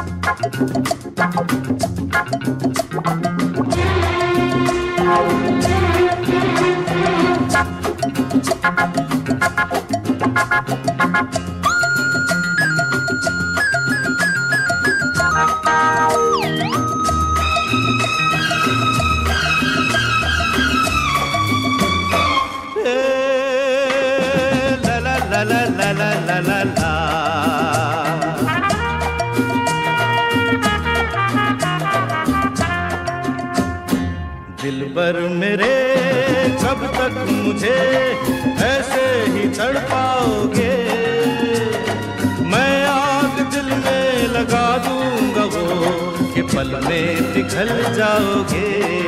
दिलबर मेरे कब तक मुझे ऐसे ही तड़पाओगे? मैं आग दिल में लगा दूंगा वो कि पल में पिघल जाओगे।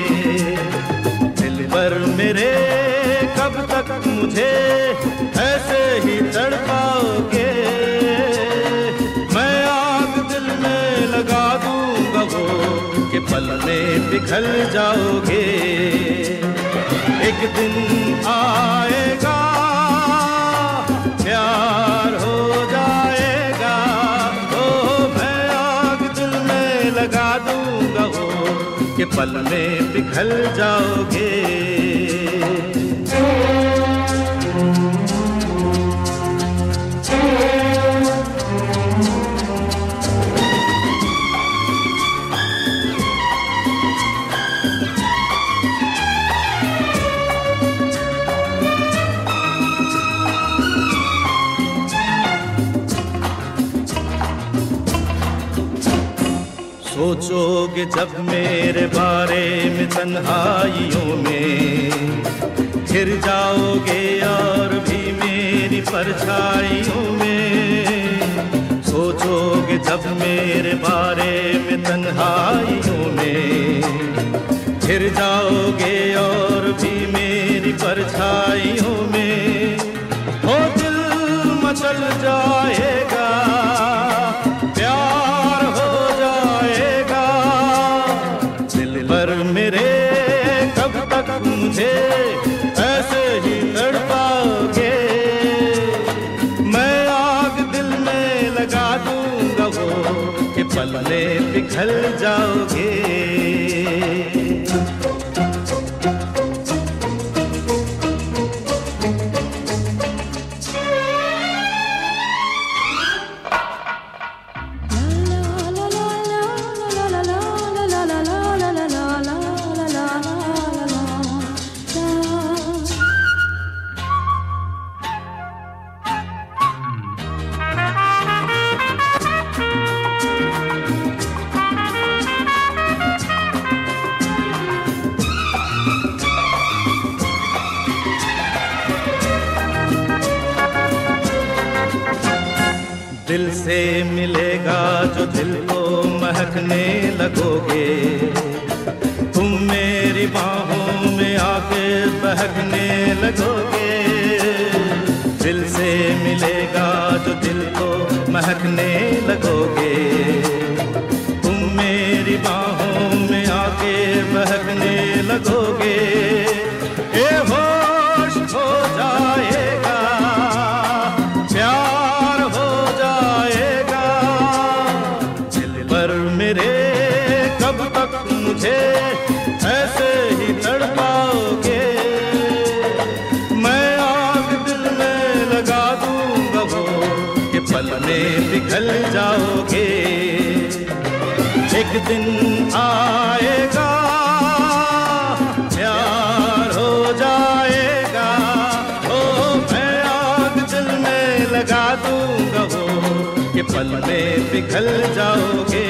दिलबर मेरे कब तक मुझे ऐसे ही तड़पाओगे? मैं आग दिल में लगा दूंगा वो कि पल में पिघल जाओगे। एक दिन आएगा प्यार हो जाएगा, ओ मैं आग दिल में लगा दूंगा वो कि पल में पिघल जाओगे। सोचोगे जब मेरे बारे में तन्हाइयों में, घिर जाओगे और भी मेरी परछाइयों में। सोचोगे जब मेरे बारे में तन्हाइयों में, घिर जाओगे और भी मेरी परछाइयों में। ओ दिल मचल जाएगा, प्यार हो जाएगा। दिलबर मेरे कब तक मुझे ऐसे ही तड़पाओगे? मैं आग दिल में लगा दूंगा वो कि पल में पिघल जाओगे। दिल से मिलेगा जो दिल को महकने लगोगे, तुम मेरी बाहों में आके बहकने लगोगे। दिल से मिलेगा जो दिल को महकने लगोगे, तुम मेरी बाहों में आके बहकने लगोगे। ए होश हो जाएगा, प्यार हो जाएगा। दिलबर मेरे कब तक मुझे ऐसे ही तड़पाओगे? मैं आग दिल में लगा दूंगा वो कि पल में पिघल जाओगे। एक दिन आएगा प्यार हो जाएगा, ओ मैं आग दिल में लगा दूंगा वो कि पल में पिघल जाओगे।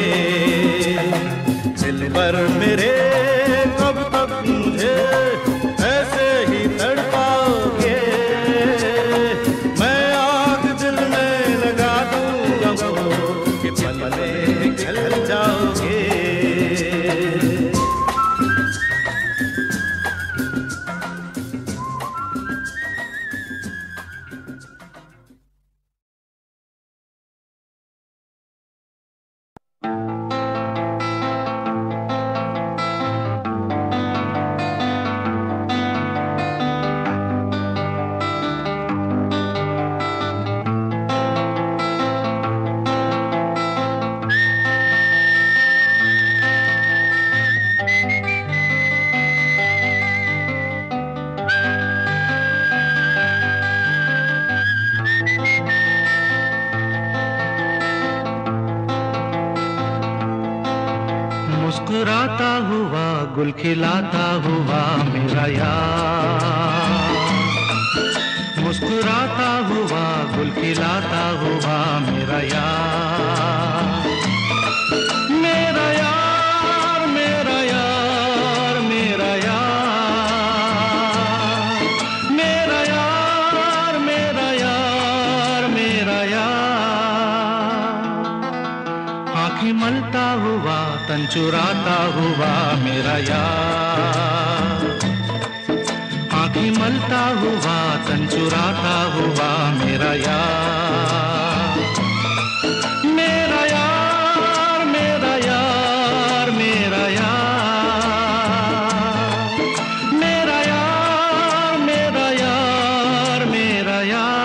दिलबर मेरे कब तक मुझे ऐसे ही तड़पाओगे? मैं आग दिल में लगा दूंगा वो कि पल में पिघल जाओगे। गुल खिलाता हुआ मेरा यार, मुस्कुराता हुआ गुल खिलाता हुआ मेरा यार, मेरा यार, मेरा यार, मेरा यार, मेरा यार, मेरा यार, मेरा यार। आँखें मलता हुआ तन चुराता हुआ मेरा यार, आँखें मलता हुआ तन चुराता हुआ मेरा यार, मेरा यार, मेरा यार, मेरा यार, मेरा यार, मेरा यार, मेरा यार।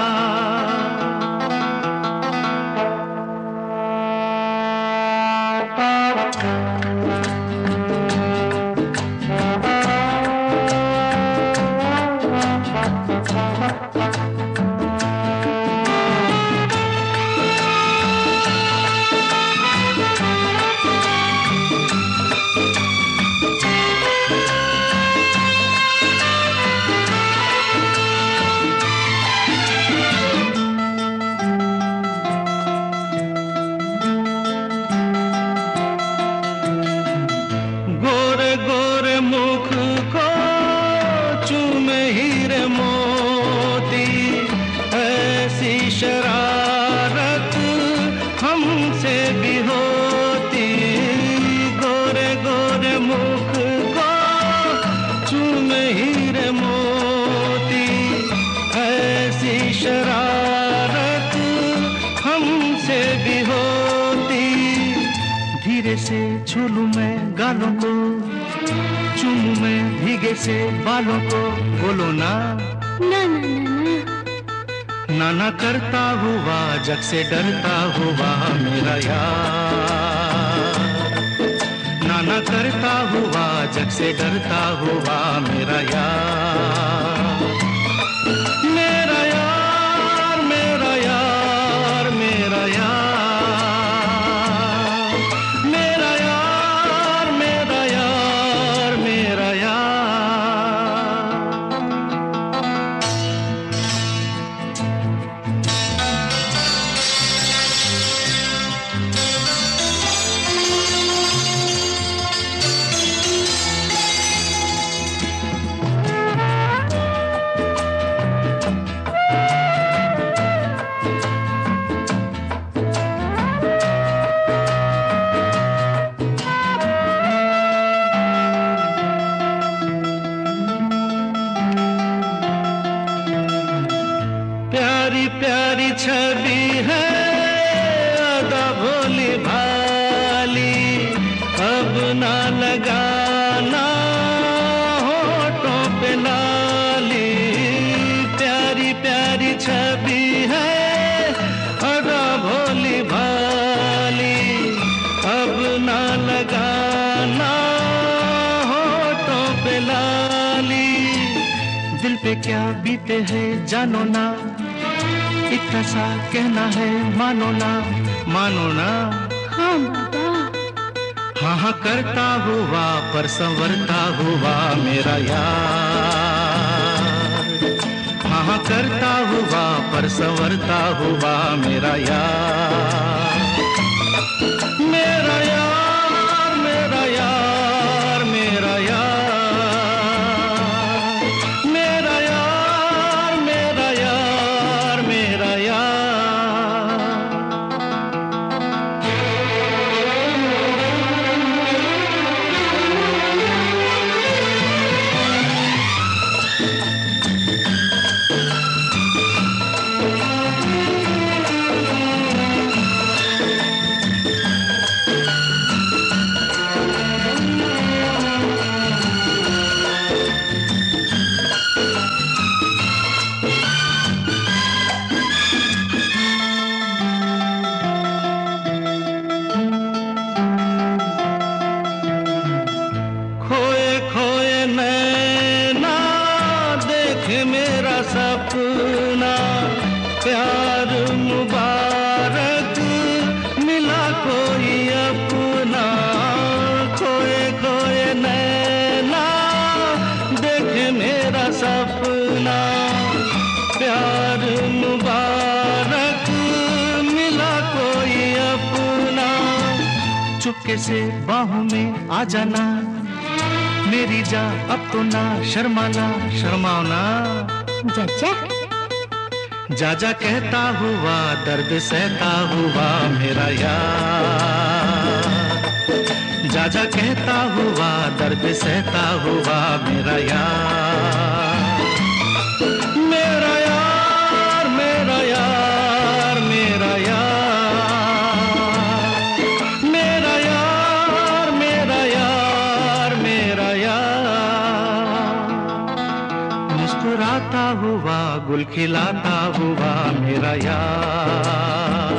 गोरे मुख को चूमे हीरे मोती, ऐसी शरारत हमसे भी होती। गोरे गोरे मुख को चूमे हीरे मोती, ऐसी शरारत हमसे भी होती। धीरे से छूलूं मैं गालों को, चूमूं मैं भीगे से बालों को, बोलो ना ना ना ना ना। नाना करता हुआ जग से डरता हुआ मेरा यार, नाना करता हुआ जग से डरता हुआ मेरा यार, मेरा यार, मेरा यार, मेरा यार, मेरा यार, मेरा यार, मेरा यार। प्यारी प्यारी छवि है अदा भोली भाली, अब ना लगाना होठों पे लाली। प्यारी प्यारी छवि है अदा भोली भाली, अब ना लगाना होठों पे लाली। दिल पे क्या बीते हैं जानो ना, इतना सा कहना है मानो ना, मानो ना। हाँ बाबा। हाँ हाँ करता हुआ पर संवरता हुआ मेरा यार, हाँ हाँ करता हुआ पर संवरता हुआ मेरा यार, मेरा यार, मेरा यार, मेरा यार, मेरा यार, मेरा यार, मेरा यार। मेरा सपना प्यार मुबारक मिला कोई अपना, खोए खोए नैना चुपके से बाहों में आ जाना मेरी जा, अब तो ना शर्माना, शर्माओ ना। चाचा जा जा कहता हुआ दर्द सहता हुआ मेरा यार, जा जा कहता हुआ दर्द सहता हुआ मेरा यार, मेरा यार, मेरा यार, मेरा यार, मेरा यार, मेरा यार, मेरा यार, मुस्कुराता हुआ गुल खिलाता हुआ मेरा यार।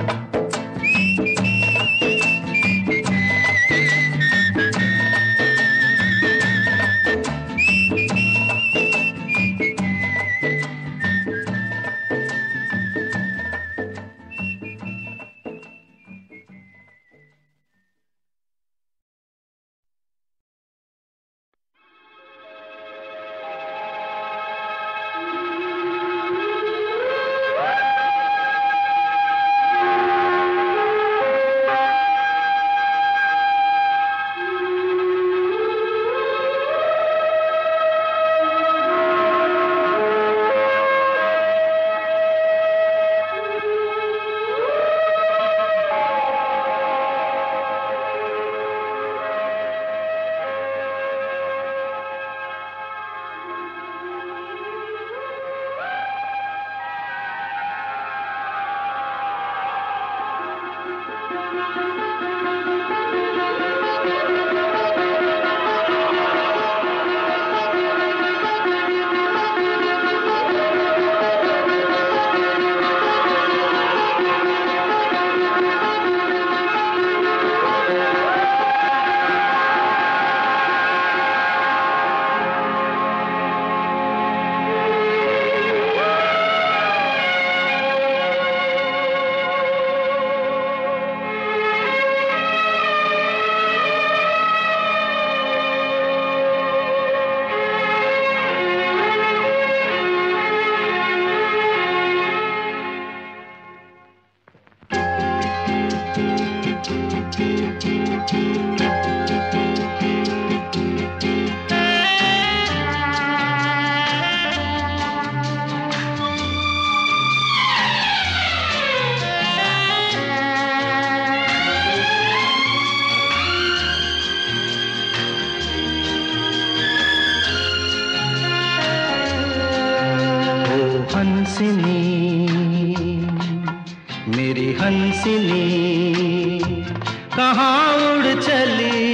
मेरी हंसिनी कहाँ उड़ चली,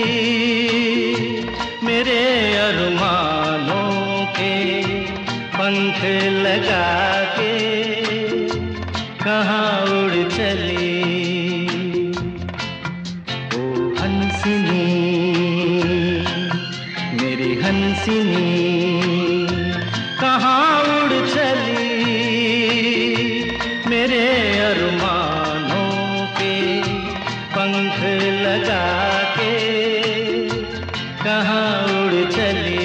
मेरे अरमानों के पंख लगा के कहाँ उड़ चली। ओ हंसिनी मेरी हंसिनी कहाँ उड़ चली, मेरे अरमानों के पंख लगा के कहाँ उड़ चली।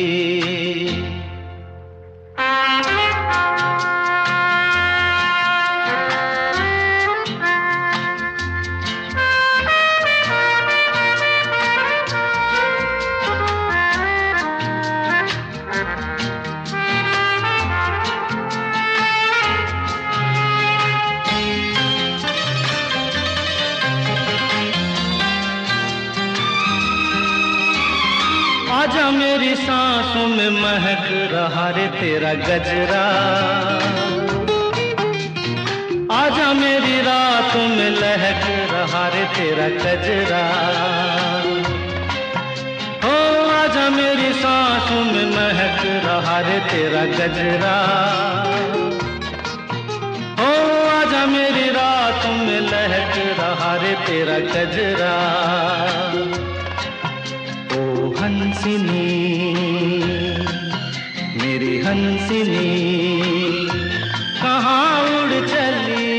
आजा मेरी सांसों में महक रहा रे तेरा गजरा, आजा मेरी रातों में लहक रहा रे तेरा गजरा। हो आजा मेरी सांसों में महक रहा रे तेरा गजरा। हो आजा मेरी रातों में लहक रहा रे तेरा गजरा। हंसिनी मेरी हंसिनी कहाँ उड़ चली,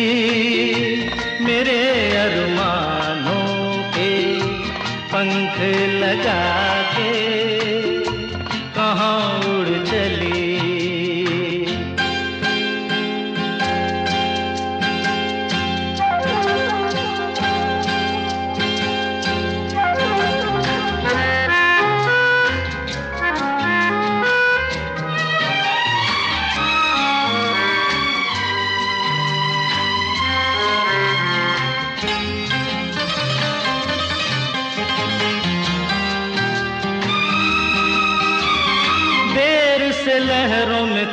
मेरे अरमानों के पंख लगा के कहाँ उड़ चली।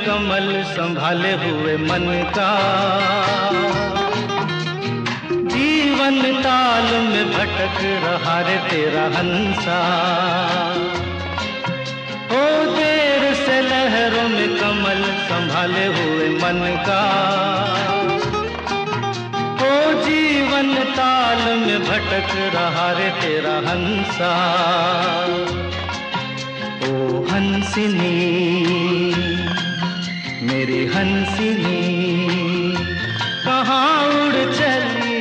कमल संभाले हुए मन का, जीवन ताल में भटक रहा रे तेरा हंसा। ओ देर से लहरों में कमल संभाले हुए मन का, ओ जीवन ताल में भटक रहा रे तेरा हंसा। ओ हंसिनी मेरी हंसिनी, कहाँ उड़ चली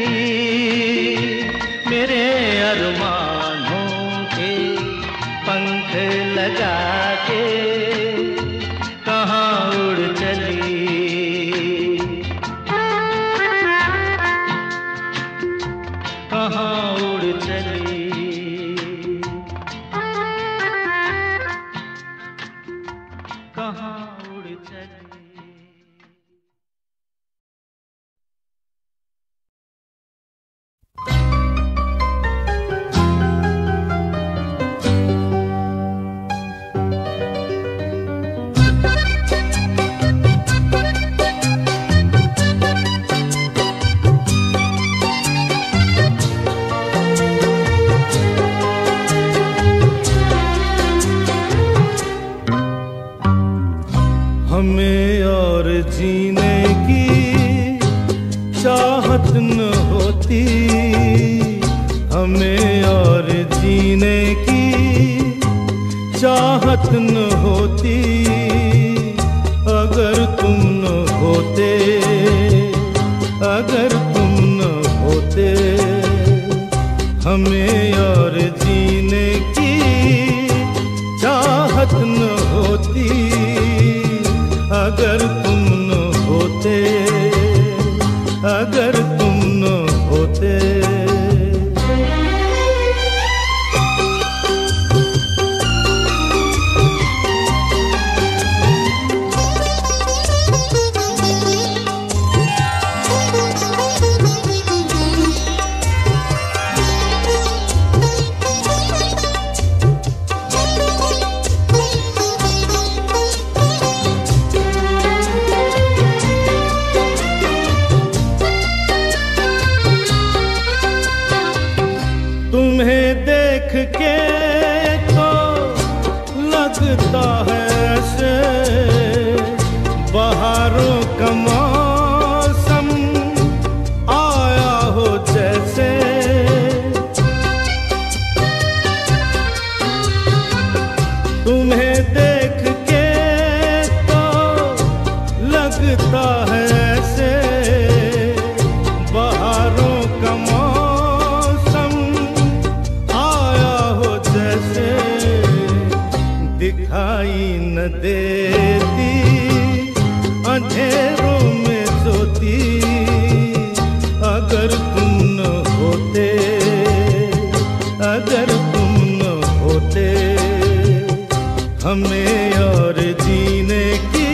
मेरे अरमानों के पंख लगा के, कहाँ उड़ चली। कहाँ उड़ चली। कहाँ उड़ चली। हमें और जीने की चाहत न होती, हमें और जीने की चाहत न होती, अगर तुम न होते, अगर तुम न होते। हमें और जीने की चाहत न होती, अगर तुम न होते, अगर तुम न होते। तुम्हें देख के तो लगता है ऐसे बहारों का मौसम आया हो जैसे। तुम्हें देख के तो लगता है ऐसे बहारों का दिखाई न देती अंधेरों में सोती, अगर तुम न होते, अगर तुम न होते। हमें और जीने की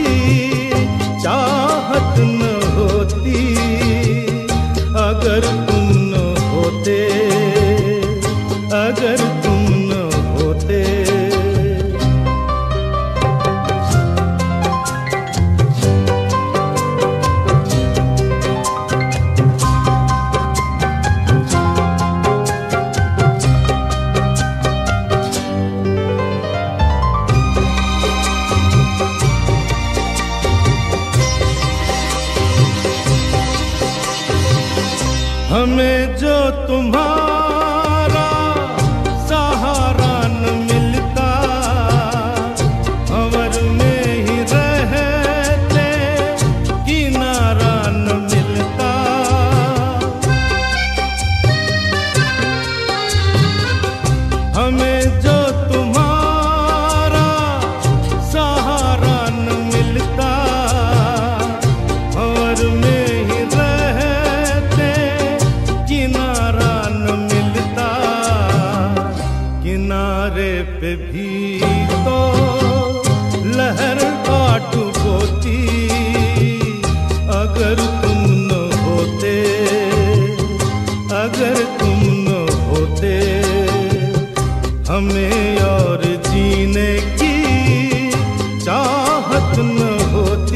चाहत न होती, अगर तुम न होते, अगर तुम न होते। हमें जो तुम्हारा सहारा न मिलता, भंवर में ही रहते किनारा न मिलता। हमें जो तुम्हारा सहारा न मिलता, भंवर में किनारा न मिलता। किनारे पे भी तो लहर काट होती, अगर तुम न होते, अगर तुम न होते। हमें और जीने की चाहत न होती,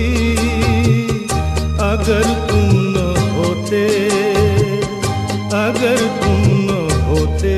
होते, अगर तुम न होते।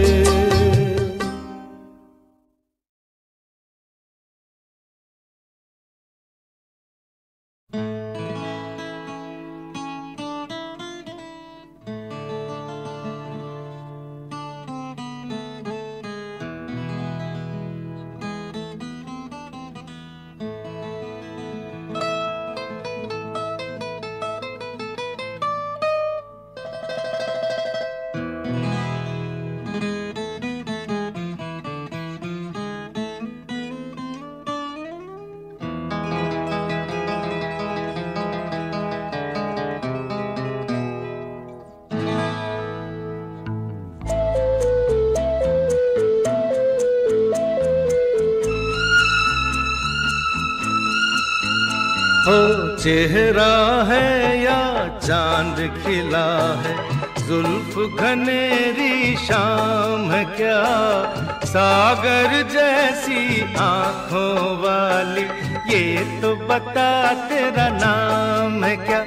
चेहरा है या चांद खिला है, जुल्फ घनेरी शाम है क्या, सागर जैसी आंखों वाली, ये तो बता तेरा नाम है क्या।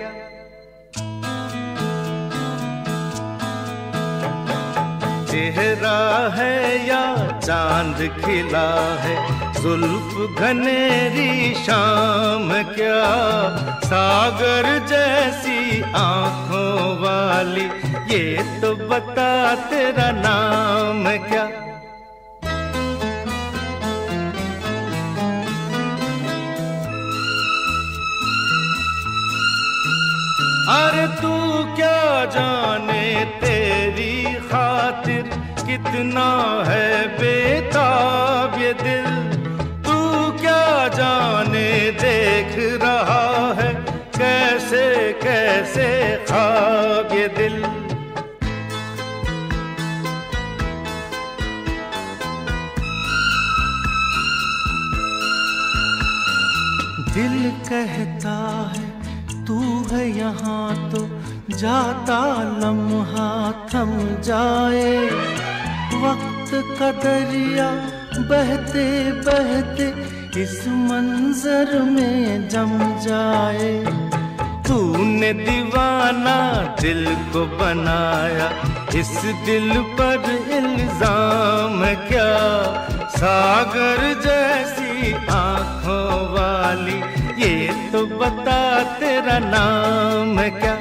चेहरा है या चांद खिला है, जुल्फ घनेरी शाम क्या, सागर जैसी आंखों वाली, ये तो बता तेरा नाम क्या। अरे तू क्या जाने तेरी खातिर कितना है बेताब ये दिल, तू क्या जाने देख रहा है कैसे कैसे ख्वाब ये दिल। दिल कहता है तू है यहाँ तो जाता लम्हा थम जाए, वक्त का दरिया बहते बहते इस मंजर में जम जाए। तूने दीवाना दिल को बनाया, इस दिल पर इल्जाम है क्या, सागर जैसी आंखों वाली, ये तो बता तेरा नाम है क्या।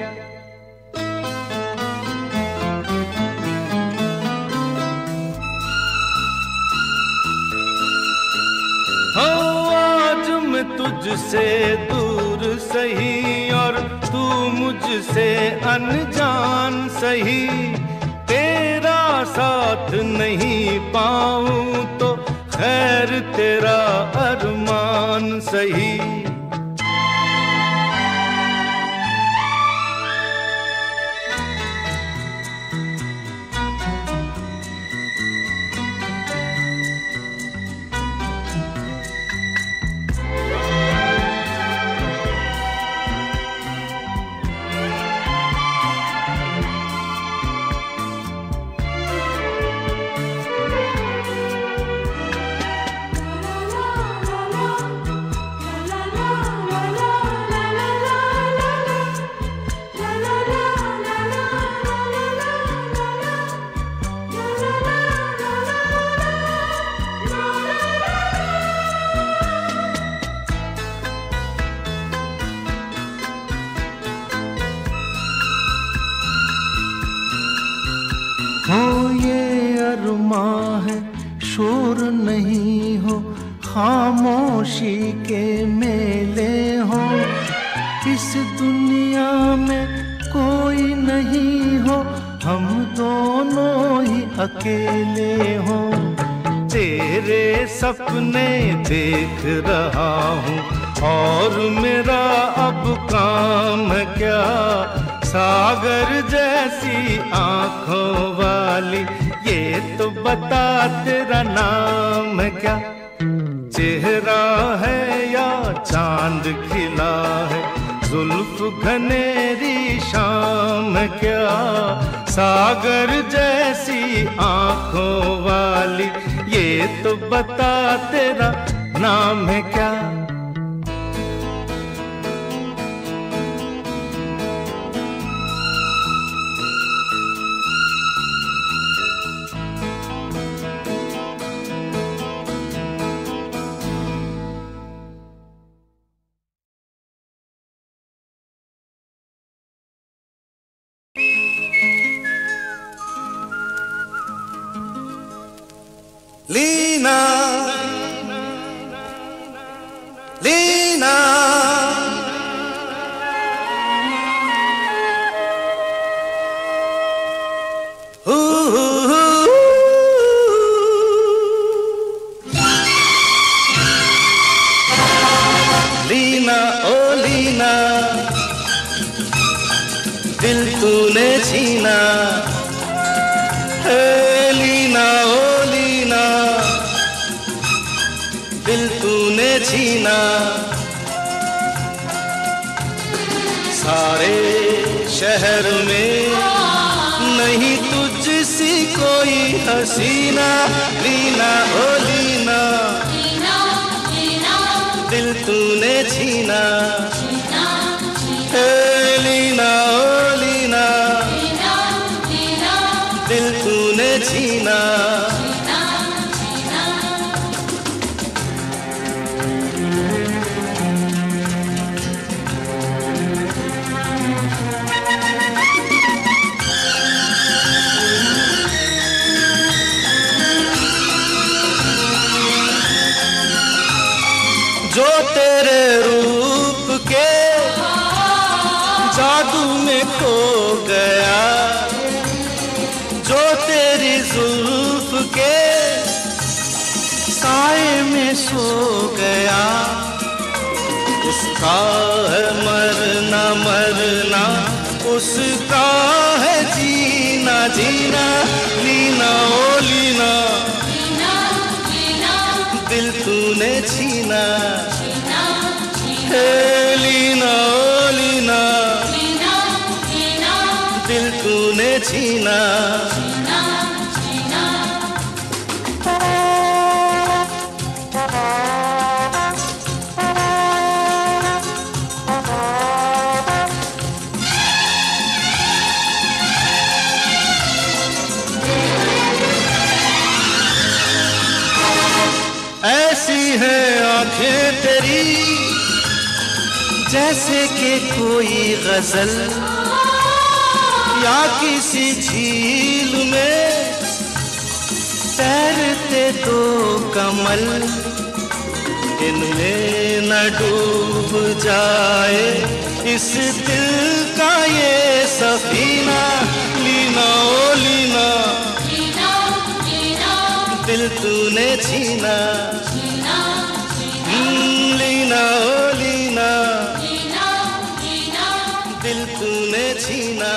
आज मैं तुझसे दूर सही और तू मुझसे अनजान सही, तेरा साथ नहीं पाऊं तो खैर तेरा अरमान सही। है शोर नहीं हो, खामोशी के मेले हो, इस दुनिया में कोई नहीं हो, हम दोनों ही अकेले हो। तेरे सपने देख रहा हूँ और मेरा अब काम क्या, सागर जैसी आंखों वाली, ये तो बता तेरा नाम क्या। चेहरा है या चांद खिला है, जुल्फ घनेरी शाम क्या, सागर जैसी आंखों वाली, ये तो बता तेरा नाम है क्या। लीना लीना लीना ओ लीना दिल तूने छीना है लीना ओ लीना दिल तूने छीना सारे शहर में नहीं तुझसी कोई हसीना लीना ओ लीना दिल तूने छीना है लीना ओ लीना दिल तूने छीना जो तेरे रूप के जादू में खो गया जो तेरी जुल्फ के साए में सो गया उसका है मरना मरना उसका है जीना जीना लीना ओ लीना दिल तूने छीना है लीना ओ लीना दिल तूने छीना ऐसी है आंखें तेरी जैसे कि कोई गजल या किसी झील में तैरते दो कमल इनमें न डूब जाए इस दिल का ये सफीना लीना ओ लीना दिल तूने छीना लीना ओ लीना दिल तूने छीना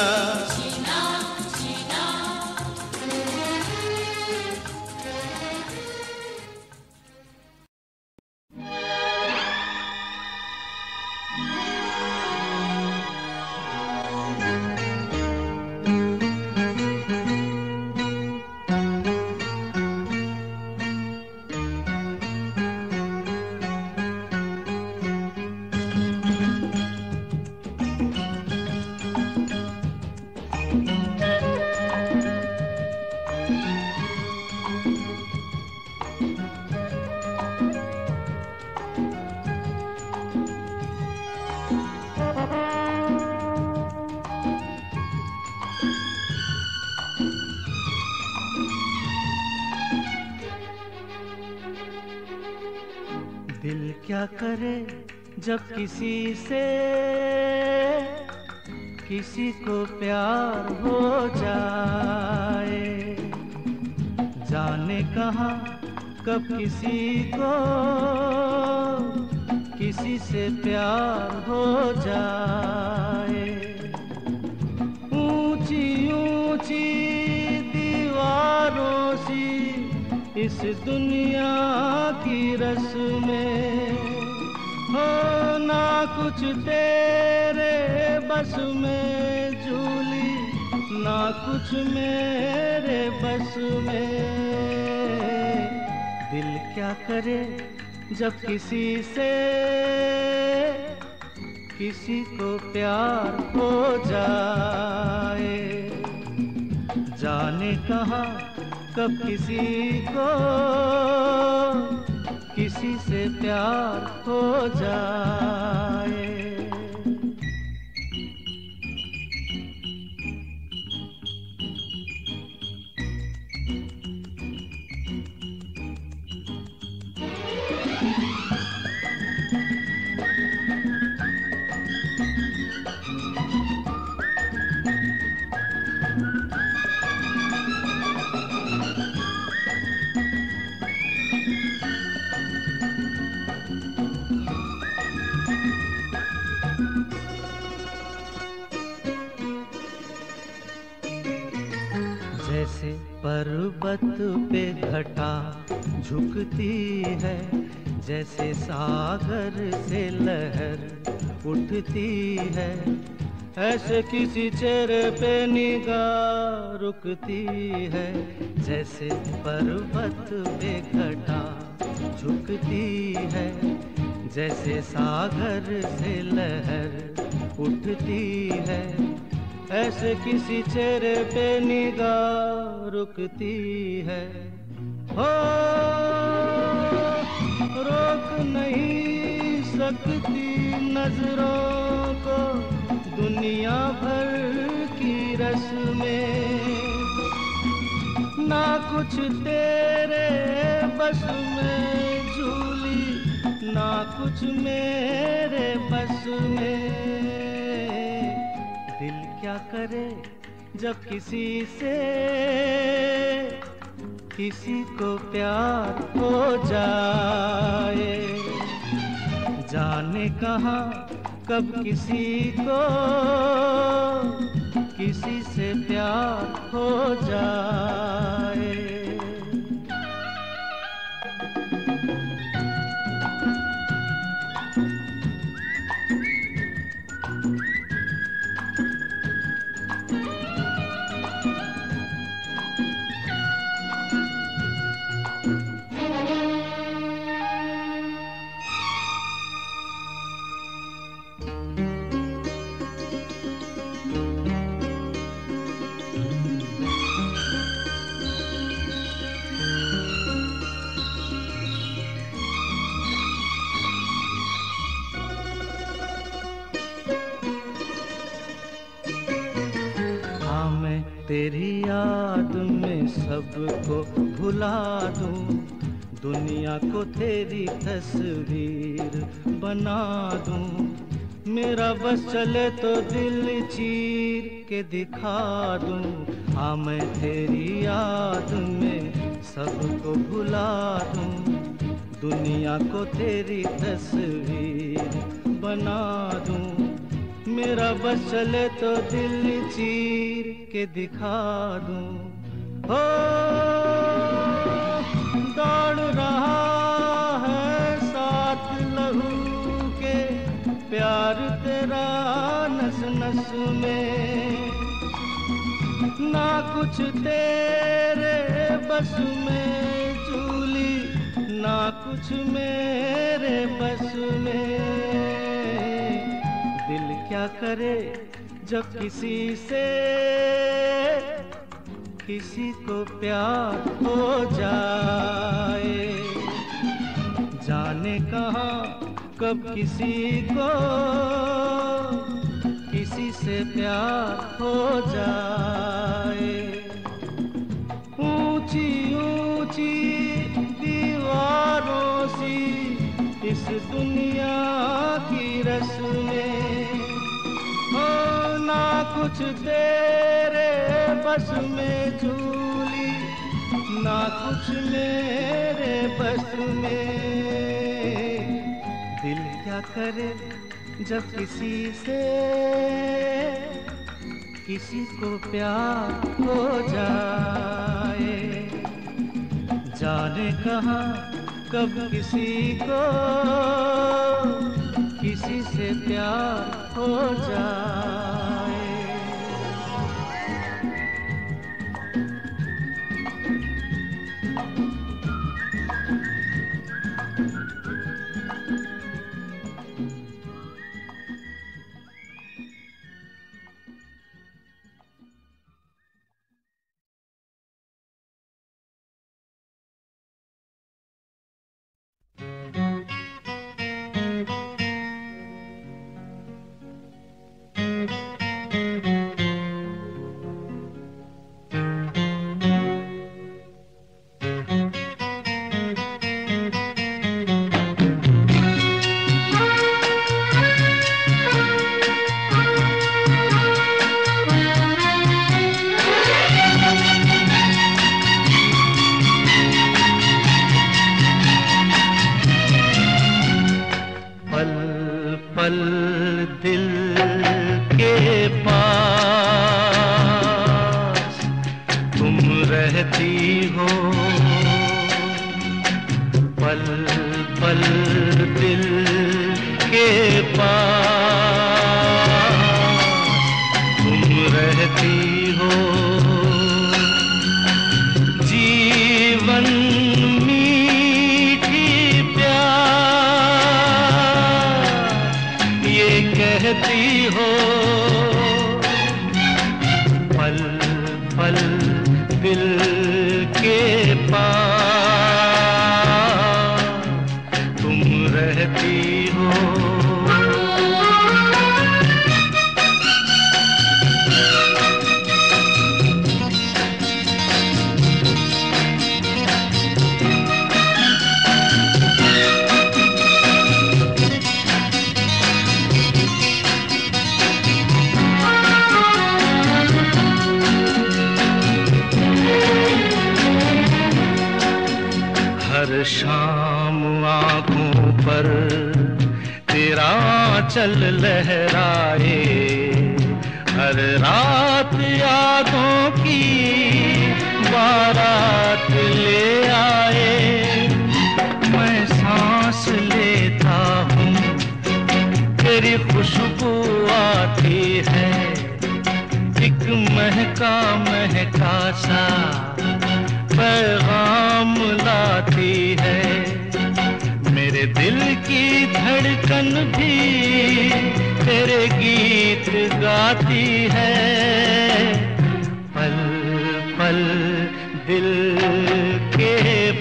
दिल क्या करे जब किसी से किसी को प्यार हो जाए जाने कहाँ कब किसी को किसी से प्यार हो जाए ऊंची ऊंची दीवारों सी इस दुनिया की रस्में हो ना कुछ तेरे बस में झूली ना कुछ मेरे बस में दिल क्या करे जब किसी से किसी को प्यार हो जाए जाने कहाँ कब किसी को किसी से प्यार हो जाए जैसे पर्वत पे घटा झुकती है, जैसे सागर से लहर उठती है, ऐसे किसी चेहरे पे निगाह रुकती है। जैसे पर्वत पे घटा झुकती है, जैसे सागर से लहर उठती है, ऐसे किसी चेहरे पे निगाह रुकती है। हो रोक नहीं सकती नजरों को दुनिया भर की रस्में, ना कुछ तेरे बस में झूली, ना कुछ मेरे बस में। दिल क्या करे जब किसी से किसी को प्यार हो जाए, जाने कहाँ कब किसी को किसी से प्यार हो जाए। तेरी याद में सबको भुला दूं, दुनिया को तेरी तस्वीर बना दूं। मेरा बस चले तो दिल चीर के दिखा दूं। हाँ मैं तेरी याद में सबको भुला दूं, दुनिया को तेरी तस्वीर बना दूं। मेरा बस चले तो दिल चीर के दिखा दूं। हो दौड़ रहा है साथ लहू के प्यार तेरा नस नस में, ना कुछ तेरे बस में झूली, ना कुछ मेरे बस में। दिल क्या करे जब किसी से किसी को प्यार हो जाए, जाने कहाँ कब किसी को किसी से प्यार हो जाए। ऊंची ऊंची दीवारों सी इस दुनिया की रस्में, हो ना कुछ तेरे बस में झूली, ना कुछ मेरे बस में। दिल क्या करे जब किसी से किसी को प्यार हो जाए, जाने कहाँ कब किसी को किसी से प्यार हो जाए। रहती हो, पल पल दिल के पास तुम रहती हो। जीवन मीठी प्यार ये कहती हो, पल पल दिल के पास तुम रहती हो। हर शाम आँखों पर तेरा आंचल लहराए, हर रात यादों की बारात ले आए। मैं सांस लेता हूँ तेरी खुशबू आती है, एक महका महका सा पैगाम लाती है। मेरे दिल की धड़कन भी तेरे गीत गाती है, पल पल दिल के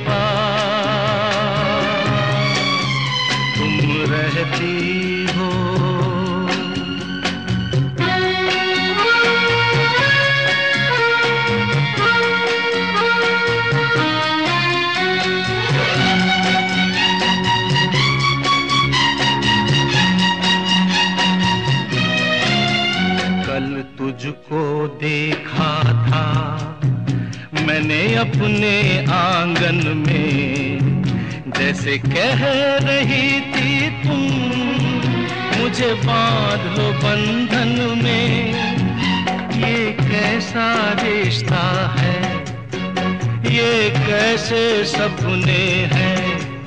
पास तुम रहती हो। तुझको देखा था मैंने अपने आंगन में, जैसे कह रही थी तुम मुझे बांध लो बंधन में। ये कैसा रिश्ता है, ये कैसे सपने हैं,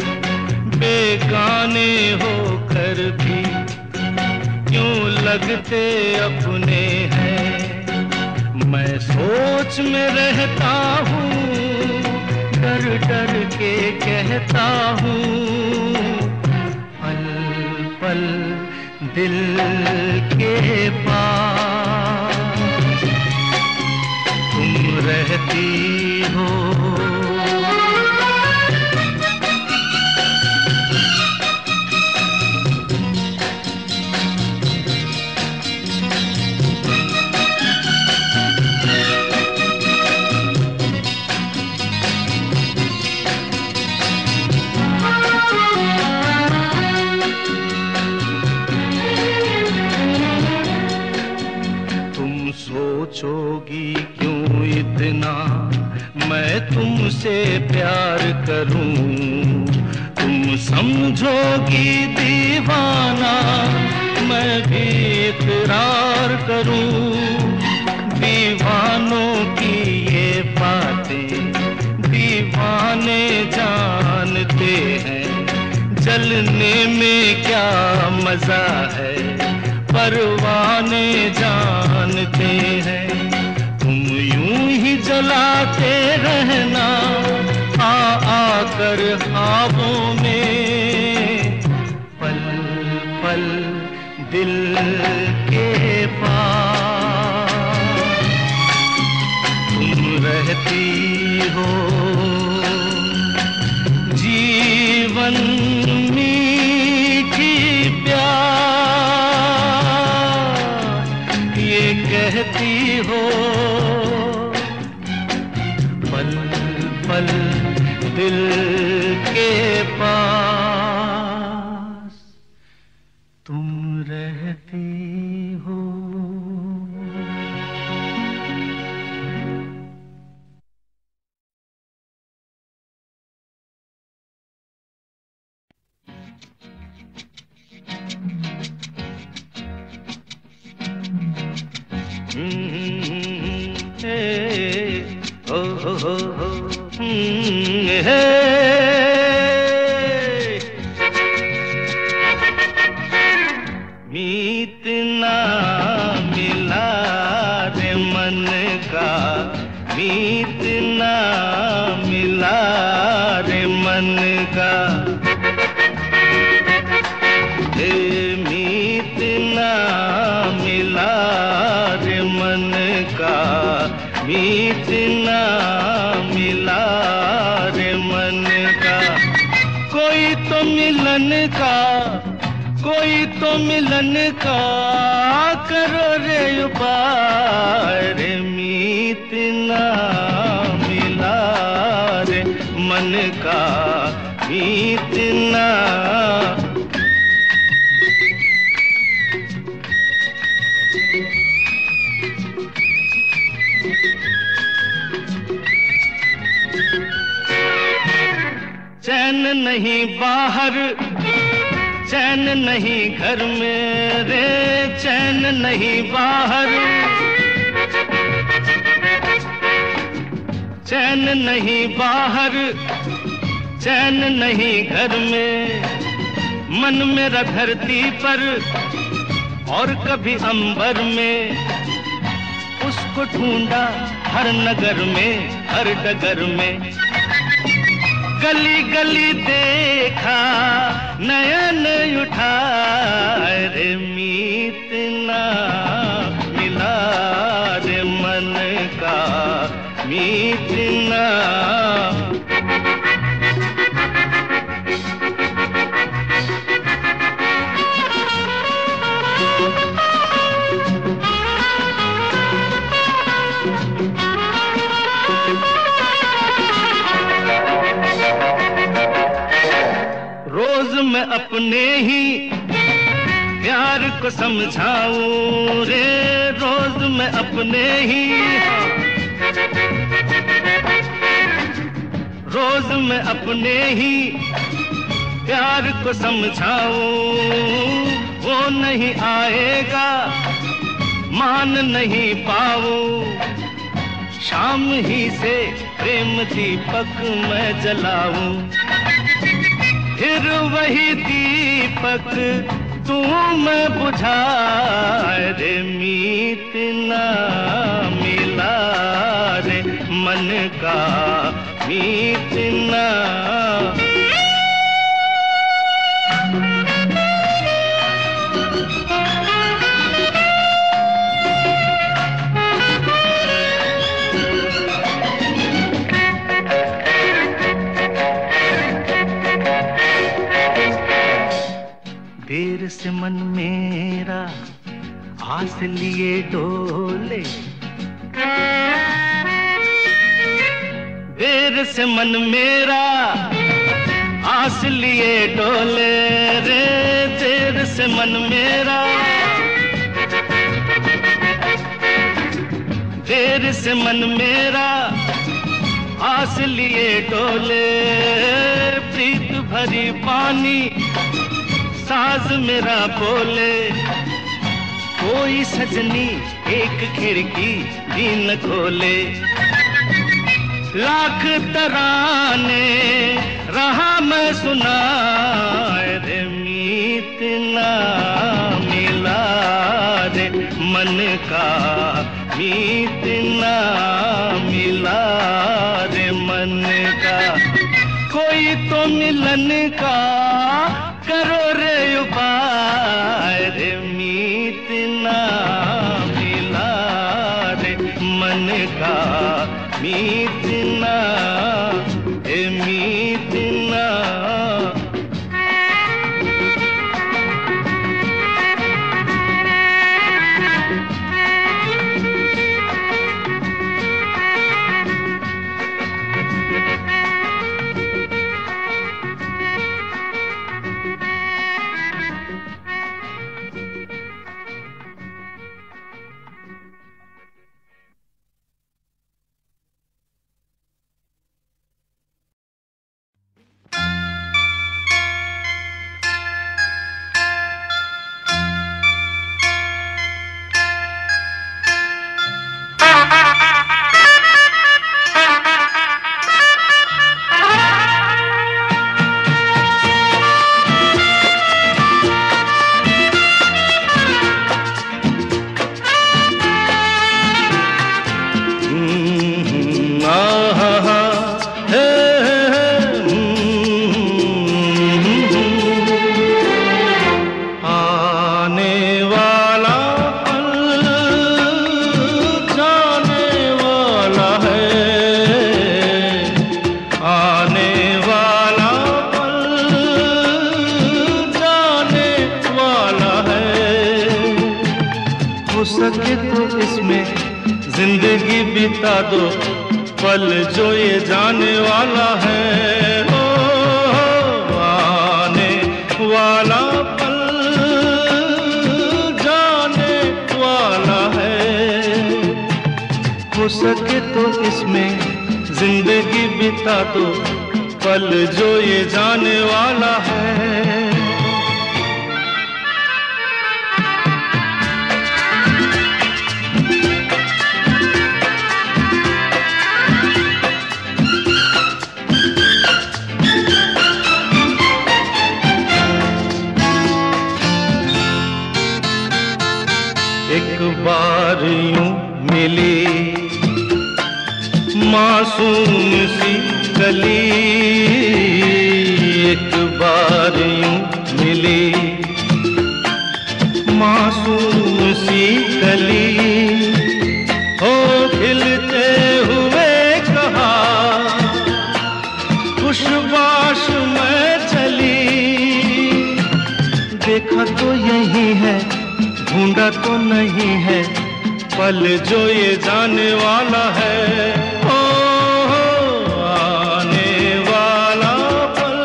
बेगाने होकर भी क्यों लगते अपने हैं। मैं सोच में रहता हूँ, डर डर के कहता हूँ, पल पल दिल के पास तुम रहती हो। सोचोगी क्यों इतना मैं तुमसे प्यार करूं, तुम समझोगी दीवाना मैं भी इकरार करूं। दीवानों की ये बातें दीवाने जानते हैं, जलने में क्या मजा है परवाने जानते हैं। तुम यूं ही जलाते रहना आ आकर ख्वाबों में, पल पल दिल के पास तुम रहती हो। जीवन मीठी प्यार ये कहती हो, पल पल दिल के पास तुम रहती हो। ओ हो हे मीत ना मिला रे मन का, मीत ना मिला रे मन का, मीत ना मिला रे मन का, मीत ना मिला रे मन का। कोई तो मिलन का, कोई तो मिलन का करो रे उपाय रे, मीत ना मिला रे मन का, मीत ना। चैन नहीं बाहर, चैन नहीं घर में रे, चैन नहीं बाहर, चैन नहीं बाहर, चैन नहीं घर में। मन मेरा धरती पर और कभी अंबर में, उसको ढूंढा हर नगर में, हर डगर में। गली गली देखा नयन उठा रे, मीत ना मिला रे मन का, मीत ना। रोज मैं अपने ही प्यार को समझाऊं रे, रोज मैं अपने ही, रोज मैं अपने ही प्यार को समझाऊं। वो नहीं आएगा मान नहीं पाऊं, शाम ही से प्रेम दीपक मैं जलाऊं। फिर वही दीपक तू मैं बुझा रे, मीत ना मिला रे मन का, मीत ना। देर से मन मेरा आस लिए डोले, देर से मन मेरा आस लिए डोले रे, देर से मन मेरा, देर से मन मेरा आस लिए डोले। प्रीत भरी पानी साज मेरा बोले, कोई सजनी एक खिड़की भी न खोले। लाख तराने रहा मैं सुना रे, मीत ना मिला रे मन का, मीत ना मिला रे मन का। कोई तो मिलन का करो रे उपाय रे, मीत ना मिला रे मन का, मीत ना, मीत ना। जिंदगी बिता दो पल जो ये जाने वाला है। ओ आने वाला पल जाने वाला है। हो सके तो इसमें जिंदगी बिता दो पल जो ये जाने वाला है। एक बार यूं मिली मासूम सी कली, एक बार यूं मिली मासूम सी कली। हो खिलते हुए कहा खुशबाश में चली। देखा तो यही है ढूंढा तो नहीं है पल जो ये जाने वाला है। ओ आने वाला पल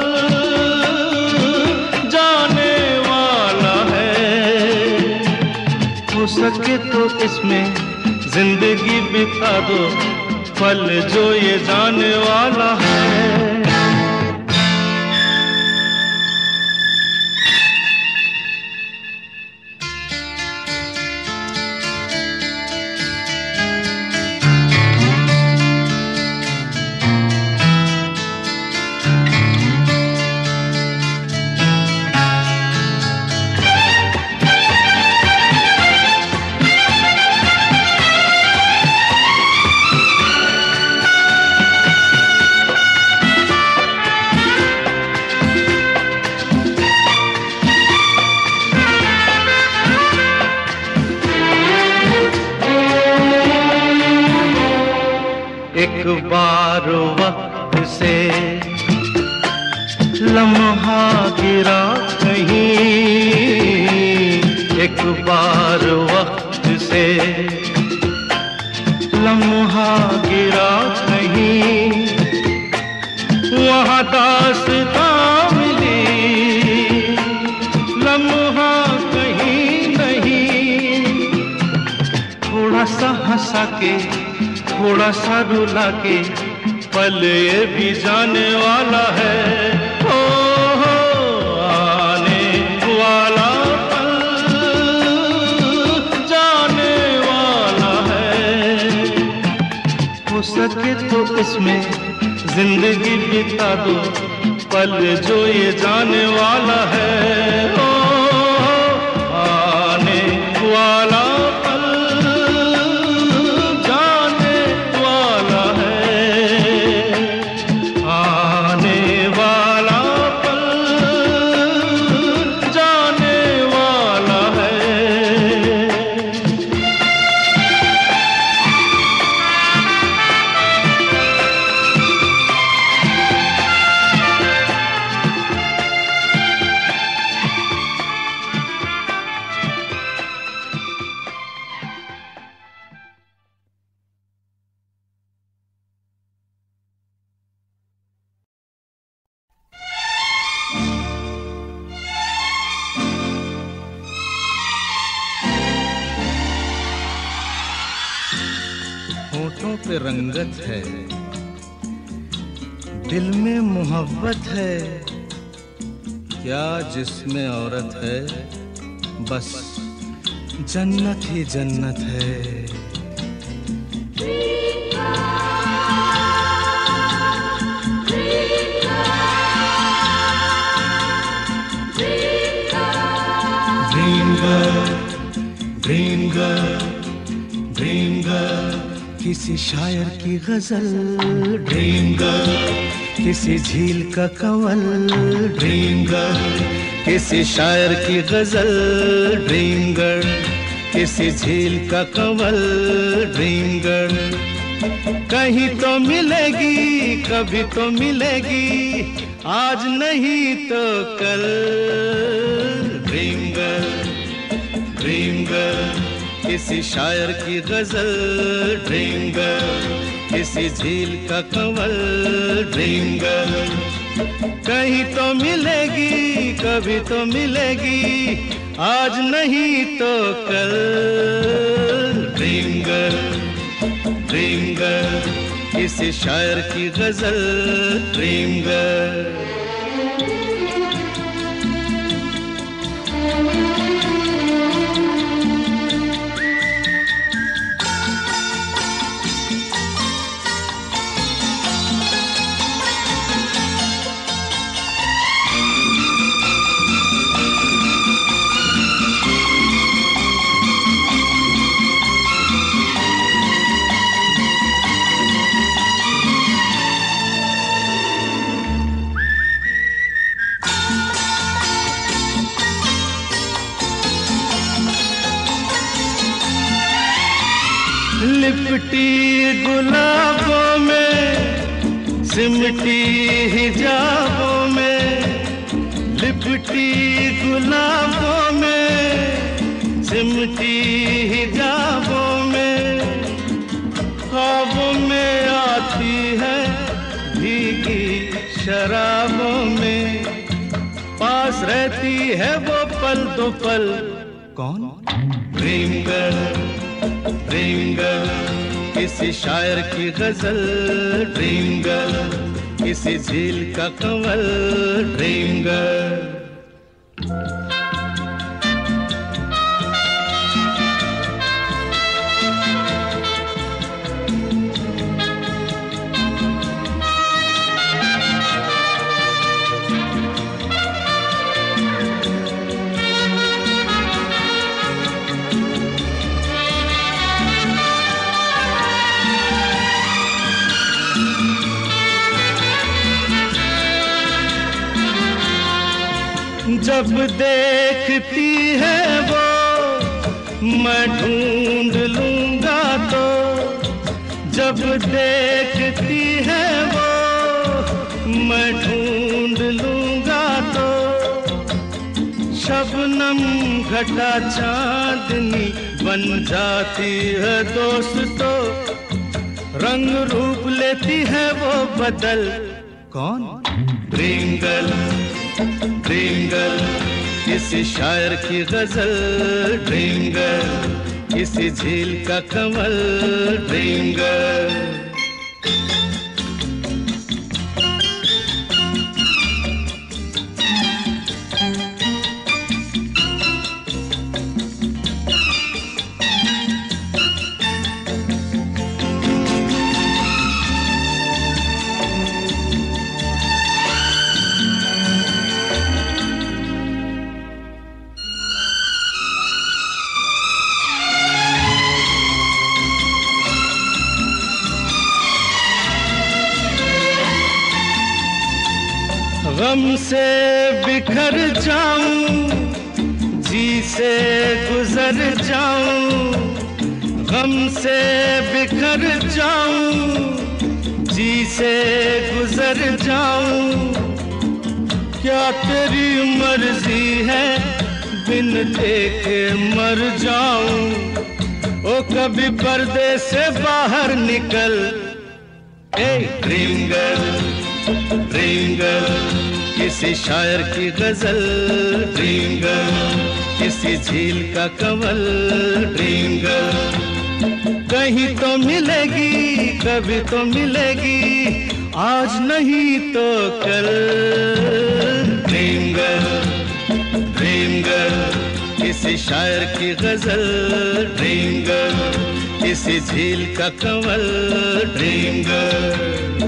जाने वाला है। हो सके तो इसमें जिंदगी बिता दो पल जो ये जाने वाला है। एक बार वक्त से लम्हा गिरा कहीं, एक बार वक्त से लम्हा गिरा कहीं। वहाँ दास्तां मिली लम्हा कहीं नहीं। थोड़ा सा हंसा के थोड़ा सा रुला के पल ये भी जाने वाला है। ओ आने वाला पल जाने वाला है। हो सके तो इसमें जिंदगी बिता दो पल जो ये जाने वाला है। ओ आने वाला होठों पे रंगत है, दिल में मोहब्बत है, क्या जिसमें औरत है, बस जन्नत ही जन्नत है। Dream girl, dream girl, dream girl, किसी शायर की गजल, ड्रीम गर्ल, किसी झील का कंवल, ड्रीम गर्ल, किसी शायर की गजल, ड्रीम गर्ल, किसी झील का कंवल, ड्रीम गर्ल। कहीं तो मिलेगी, कभी तो मिलेगी, आज नहीं तो कल। ड्रीम गर्ल, ड्रीम गर्ल, किसी शायर की गजल ड्रीम गर्ल, किसी झील का कंवल ड्रीम गर्ल। कहीं तो मिलेगी, कभी तो मिलेगी, आज नहीं तो कल। ड्रीम गर्ल, ड्रीम गर्ल, किसी शायर की गजल ड्रीम गर्ल। लिपटी गुलाबों में, सिमटी हिजाबों में, लिपटी गुलाबों में, सिमटी हिजाबों में, ख्वाबों में आती है भीगी शराबों में, पास रहती है वो पल दो पल। कौन? ड्रीम गर्ल, ड्रीम गर्ल, किसी शायर की गजल ड्रीम गर्ल, किसी झील का कंवल ड्रीम गर्ल। जब देखती है वो मैं ढूंढ लूंगा तो, जब देखती है वो मैं ढूंढ लूंगा तो, शबनम घटा चांदनी बन जाती है दोस्तों, रंग रूप लेती है वो बदल। कौन? ड्रीम गर्ल, ड्रीम गर्ल, किसी शायर की गजल ड्रीम गर्ल, किसी झील का कंवल ड्रीम गर्ल। गम से बिखर जाऊं, जी से गुजर जाऊं, गम से बिखर जाऊं, जी से गुजर जाऊं, क्या तेरी मर्जी है बिन देखे मर जाऊं। ओ कभी पर्दे से बाहर निकल। A dream girl, dream girl, किसी शायर की गजल ड्रीम गर्ल, किसी झील का कंवल ड्रीम गर्ल। कहीं तो मिलेगी, कभी तो मिलेगी, आज नहीं तो कल। ड्रीम गर्ल, ड्रीम गर्ल, किसी शायर की गजल ड्रीम गर्ल, किसी झील का कंवल ड्रीम गर्ल।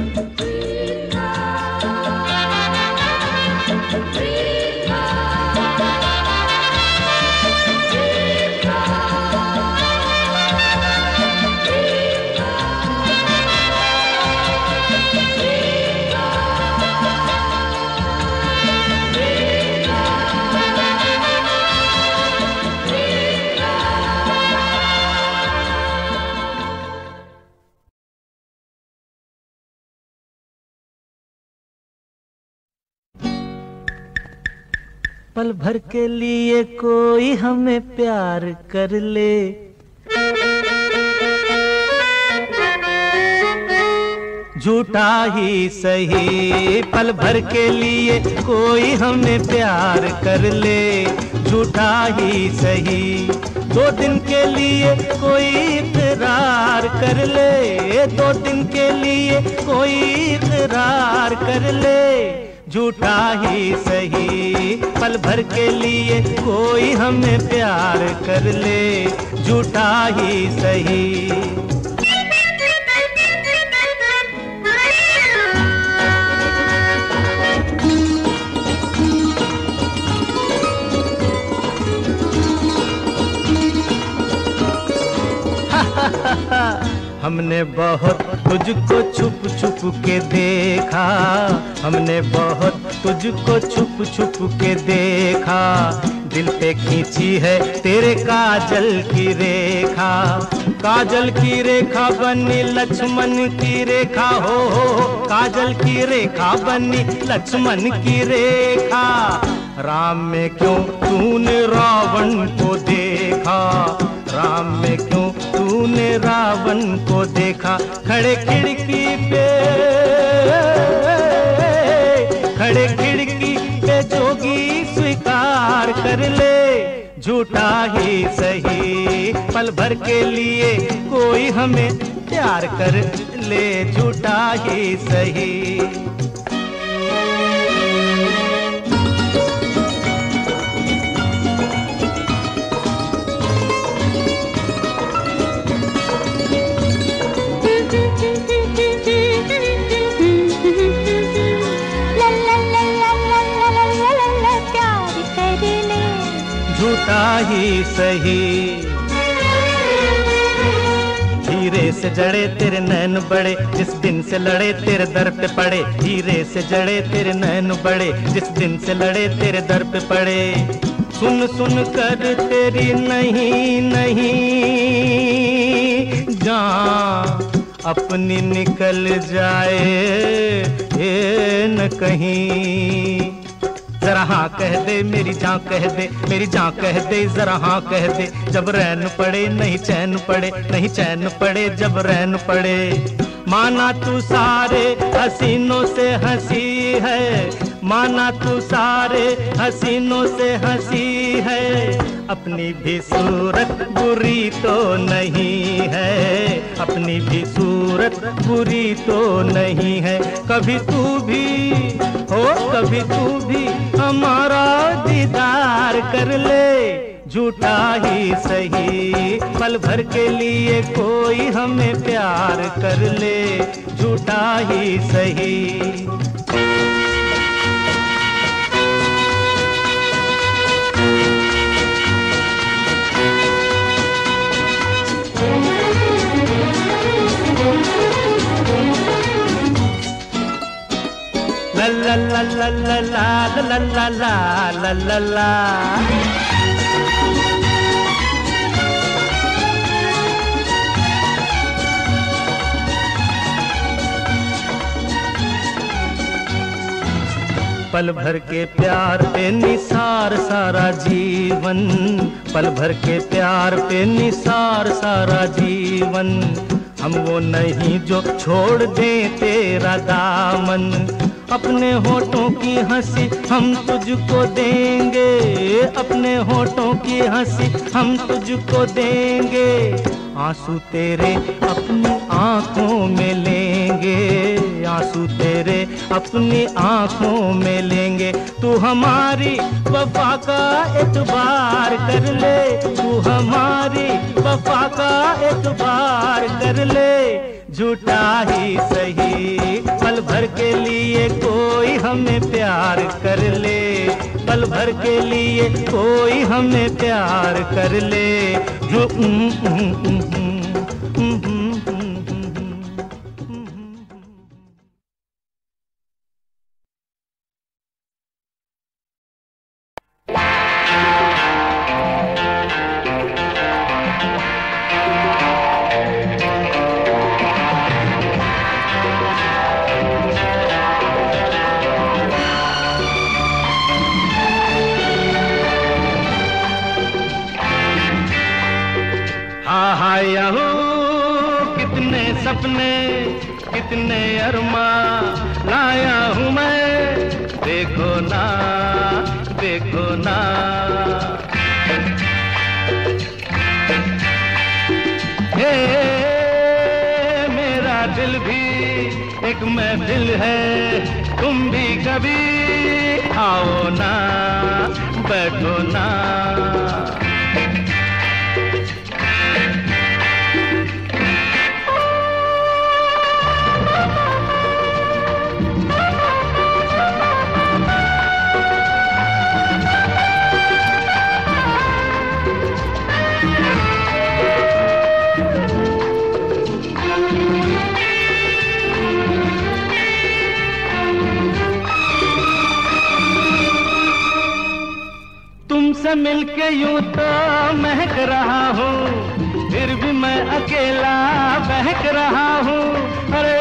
पल भर के लिए कोई हमें प्यार कर ले, झूठा ही सही, पल भर के लिए कोई हमें प्यार कर ले, झूठा ही सही। 2 दिन के लिए कोई इकरार कर ले, 2 दिन के लिए कोई इकरार कर ले, झूठा ही सही। पल भर के लिए कोई हमें प्यार कर ले, झूठा ही सही। हमने बहुत तुझको छुप छुप के देखा, हमने बहुत तुझको छुप छुप के देखा, दिल पे खींची है तेरे काजल की रेखा, काजल की रेखा बनी लक्ष्मण की रेखा, हो काजल की रेखा बनी लक्ष्मण की रेखा। राम में क्यों तूने रावण को देखा, राम में क्यों तूने रावण को देखा। खड़े खिड़की पे, खड़े खिड़की पे जोगी स्वीकार कर ले, झूठा ही सही। पल भर के लिए कोई हमें प्यार कर ले, झूठा ही सही। झूठा ही सही। हीरे से जड़े तेरे नैन बड़े, जिस दिन से लड़े तेरे दर पे पड़े, हीरे से जड़े तेरे नैन बड़े, जिस दिन से लड़े तेरे दर पे पड़े। सुन सुन कर तेरी नहीं नहीं जान अपनी निकल जाए ये न कहीं। जरा हाँ कह दे मेरी जान कह दे, मेरी जान कह दे जरा हाँ कह दे। जब रैन पड़े नहीं चैन पड़े, नहीं चैन पड़े जब रैन पड़े। माना तू सारे हसीनों से हंसी है, माना तू सारे हसीनों से हंसी है, अपनी भी सूरत बुरी तो नहीं है, अपनी भी सूरत बुरी तो नहीं है। कभी तू भी हो, कभी तू भी हमारा दीदार कर ले, झूठा ही सही। पल भर के लिए कोई हमें प्यार कर ले, झूठा ही सही। ला ला ला ला ला ला ला ला ला ला। पल भर के प्यार पे निसार सारा जीवन, पल भर के प्यार पे निसार सारा जीवन। हम वो नहीं जो छोड़ दे तेरा दामन, अपने होठों की हंसी हम तुझको देंगे, अपने होठों की हंसी हम तुझको देंगे। आंसू तेरे अपनी आंखों में लेंगे, आंसू तेरे अपनी आंखों में लेंगे। तू हमारी वफा का एतबार कर ले, तू हमारी वफा का एतबार कर ले, झूठा ही सही। पल भर के लिए कोई हमें प्यार कर ले, पल भर के लिए कोई हमें प्यार कर ले। जो सपने कितने अरमा लाया हूँ मैं, देखो ना देखो ना। हे मेरा दिल भी एक महफिल है, तुम भी कभी आओ ना, बैठो ना। तुमसे मिलके यूं तो महक रहा हूँ, फिर भी मैं अकेला बहक रहा हूँ। अरे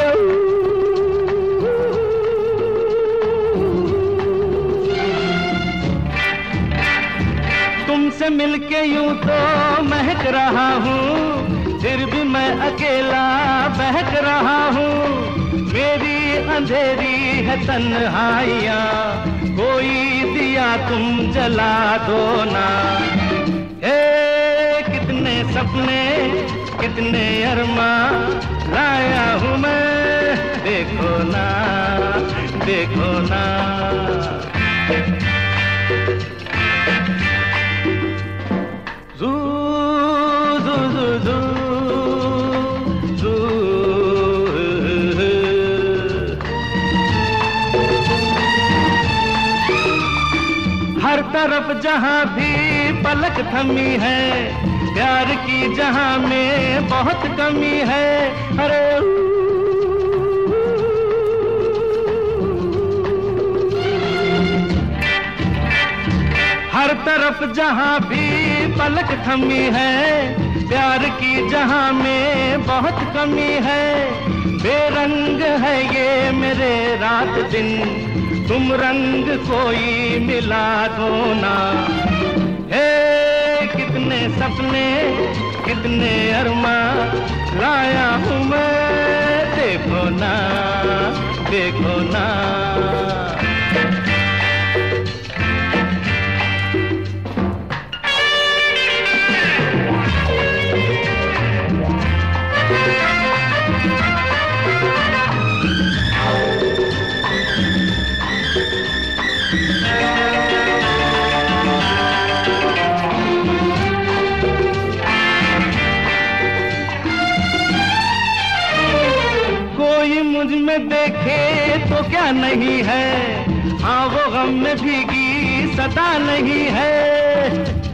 तुमसे मिलके यूं तो महक रहा हूँ, फिर भी मैं अकेला बहक रहा हूँ। मेरी अंधेरी है तन्हाइयाँ, कोई दिया तुम जला दो ना। हे कितने सपने कितने अरमा लाया हूँ मैं, देखो ना देखो ना। जू जू जू जू हर तरफ जहाँ भी पलक थमी है, प्यार की जहाँ में बहुत कमी है। अरे हर तरफ जहाँ भी पलक थमी है, प्यार की जहाँ में बहुत कमी है। बेरंग है ये मेरे रात दिन, तुम रंग कोई मिला दो ना। हे कितने सपने कितने अरमा लाया हूँ मैं, देखो ना देखो ना। मुझ में देखे तो क्या नहीं है, हाँ वो गम में भीगी सदा नहीं है।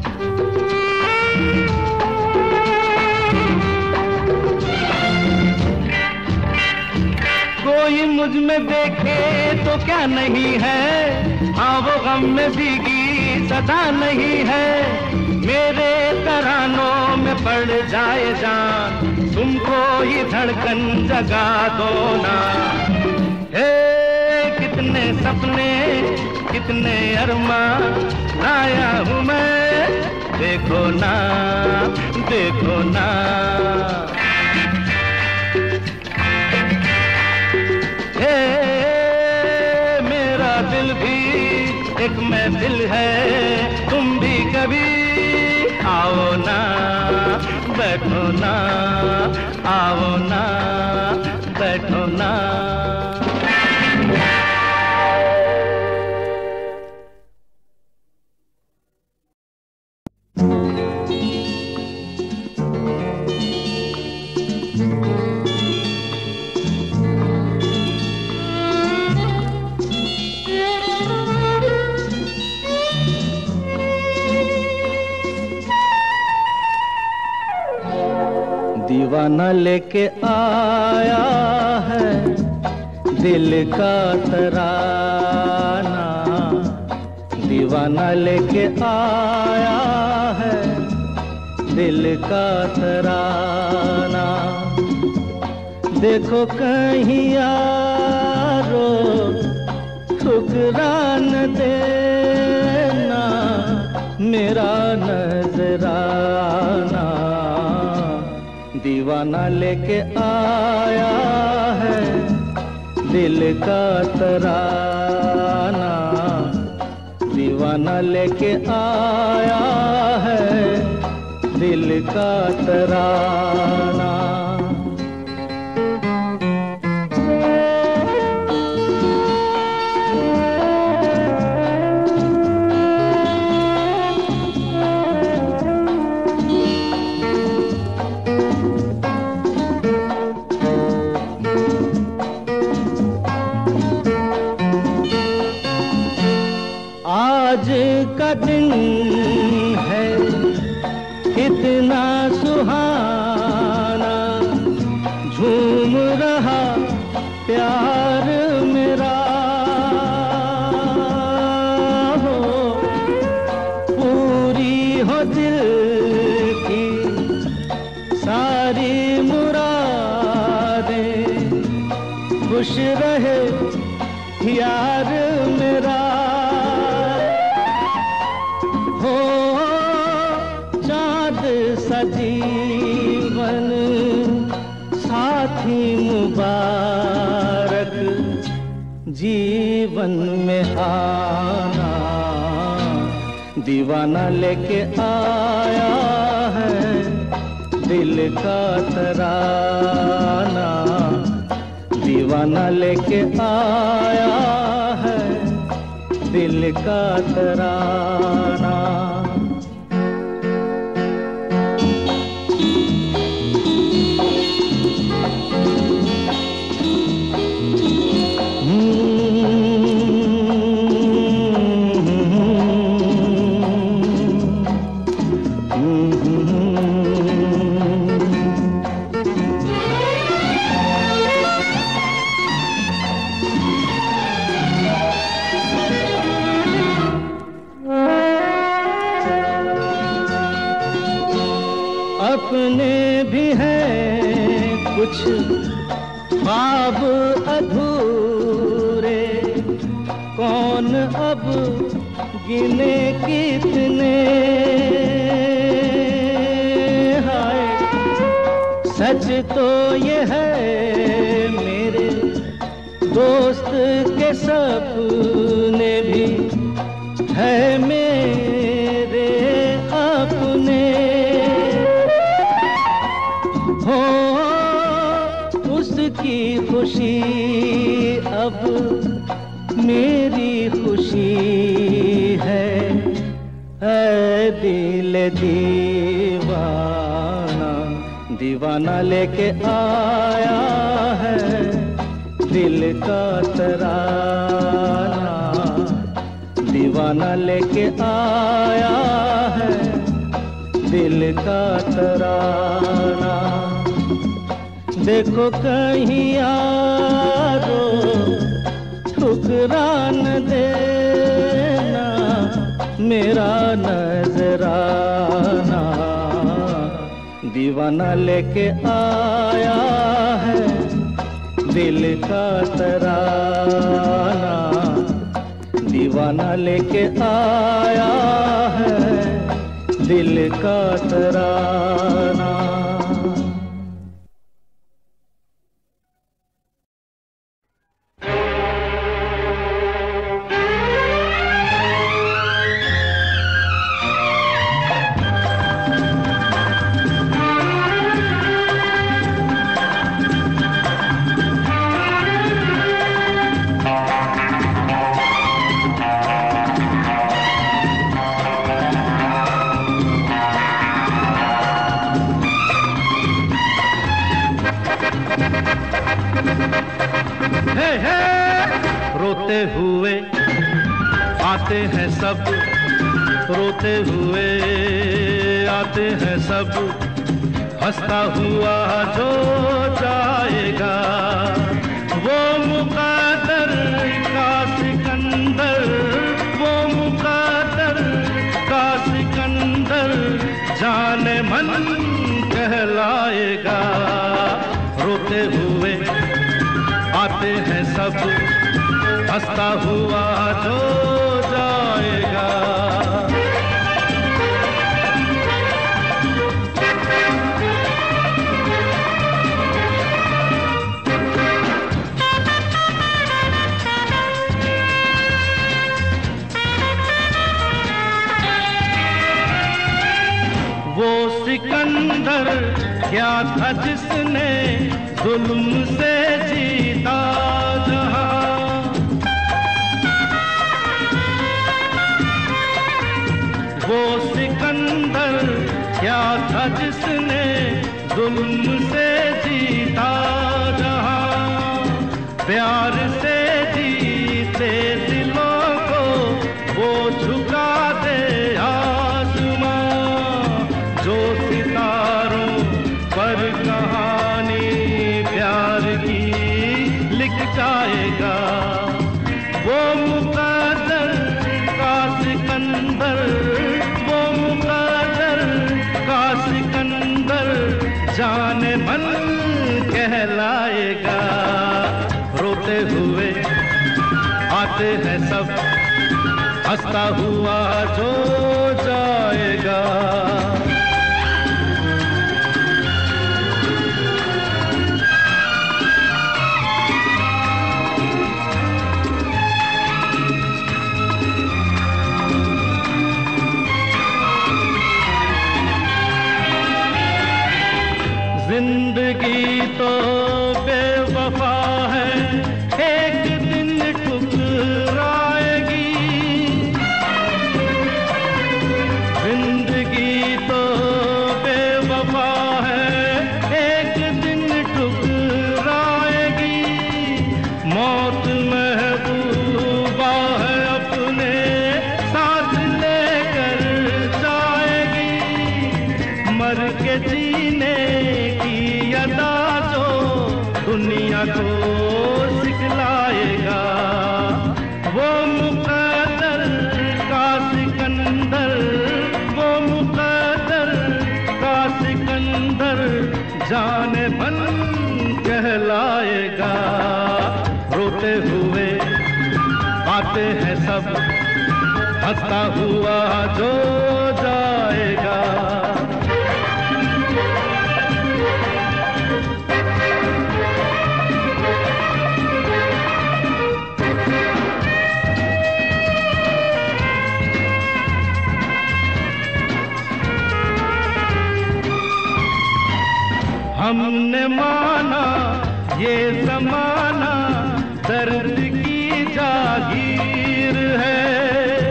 कोई मुझ में देखे तो क्या नहीं है, हाँ वो गम में भीगी सदा नहीं है। मेरे तरानों में पड़ जाए जान, तुमको ही धड़कन जगा दो ना। हे कितने सपने कितने अरमा लाया हूँ मैं, देखो ना देखो ना। हे मेरा दिल भी एक महफिल है, तुम भी कभी आओ ना, बैठो ना, आओ ना, बैठो ना। दीवाना लेके आया है दिल का तराना, दीवाना लेके आया है दिल का तराना। देखो कहीं यारो ठुकरा न देना मेरा नजराना। दीवाना लेके आया है दिल का तराना, दीवाना लेके आया है दिल का तराना। आज का दिन है कितना सुहाना, झूम रहा प्यार मेरा हो, पूरी हो दिल की सारी मुरादें, खुश रहे यार मेरा हो, चाँद सा जीवन साथी मुबारक जीवन में आना, दीवाना लेके आया है दिल का तराना, दीवाना लेके आया है दिल का तराना। अपने भी हैं कुछ ख्वाब अधूरे, कौन अब गिने कितने, हाय सच तो ये है मेरे दोस्त के सपने भी है मेरे अपने हो, उसकी खुशी अब मेरी खुशी है, ऐ दिल दीवाना, दीवाना लेके आया है दिल का तराना, दीवाना लेके आया है दिल का तराना। देखो कहीं यारो ठुकरा न देना मेरा नजराना, दीवाना लेके आया है दिल का तराना, दीवाना लेके आया है दिल का तराना। रोते हुए आते हैं सब, रोते हुए आते हैं सब, हंसता हुआ जो जाएगा वो मुक़द्दर का सिकंदर, वो मुक़द्दर का सिकंदर जाने मन कहलाएगा। रोते हुए आते हैं सब, हंसता हुआ जो जाएगा। सिकंदर क्या था जिसने जुल्म से जीता जहां। वो सिकंदर क्या था जिसने जुल्म से जीता जहां। प्यार से जीते दिलों को वो झुका दे आसमां। जो सितारों पर कहानी प्यार की लिख जाएगा, वो मुकद्दर का सिकंदर, वो मुकद्दर का सिकंदर जाने मन कहलाएगा। रोते हुए आते हैं सब, हंसता हुआ जो जाएगा। जिंदगी तो बेवफा है, एक दिन ठुकराएगी। जिंदगी तो बेवफा है, एक दिन ठुकराएगी। मौत महबूबा है, अपने साथ लेकर जाएगी। मर के जीने अदा जो दुनिया को सिखलाएगा, वो मुकद्दर का सिकंदर, वो मुकद्दर का सिकंदर जाने मन कहलाएगा। रोते हुए आते हैं सब, हंसता हुआ जो जाएगा। हमने माना ये जमाना दर्द की जागीर है।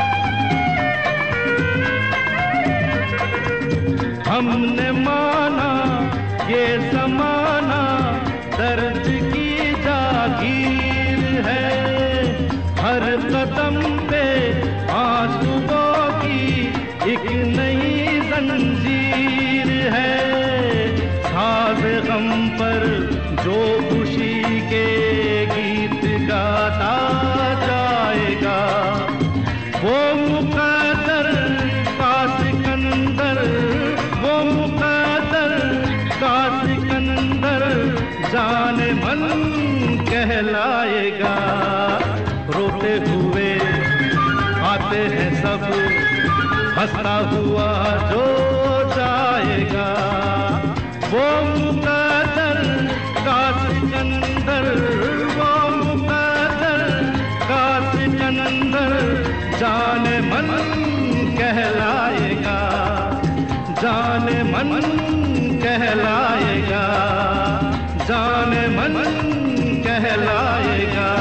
हमने माना ये जमाना दर्द की जागीर है। हर कदम पे आंसुओं की एक नई जंजीर है। साज़ गम पर जो खुशी के गीत गाता जाएगा, वो मुकद्दर का सिकंदर, वो मुकद्दर का सिकंदर जाने मन कहलाएगा। रोते हुए आते हैं सब, हंसता हुआ जो जाएगा। वो मुकद्दर का सिकंदर, वो मुकद्दर का सिकंदर जाने मन कहलाएगा, जाने मन कहलाएगा, जाने मन कहलाएगा।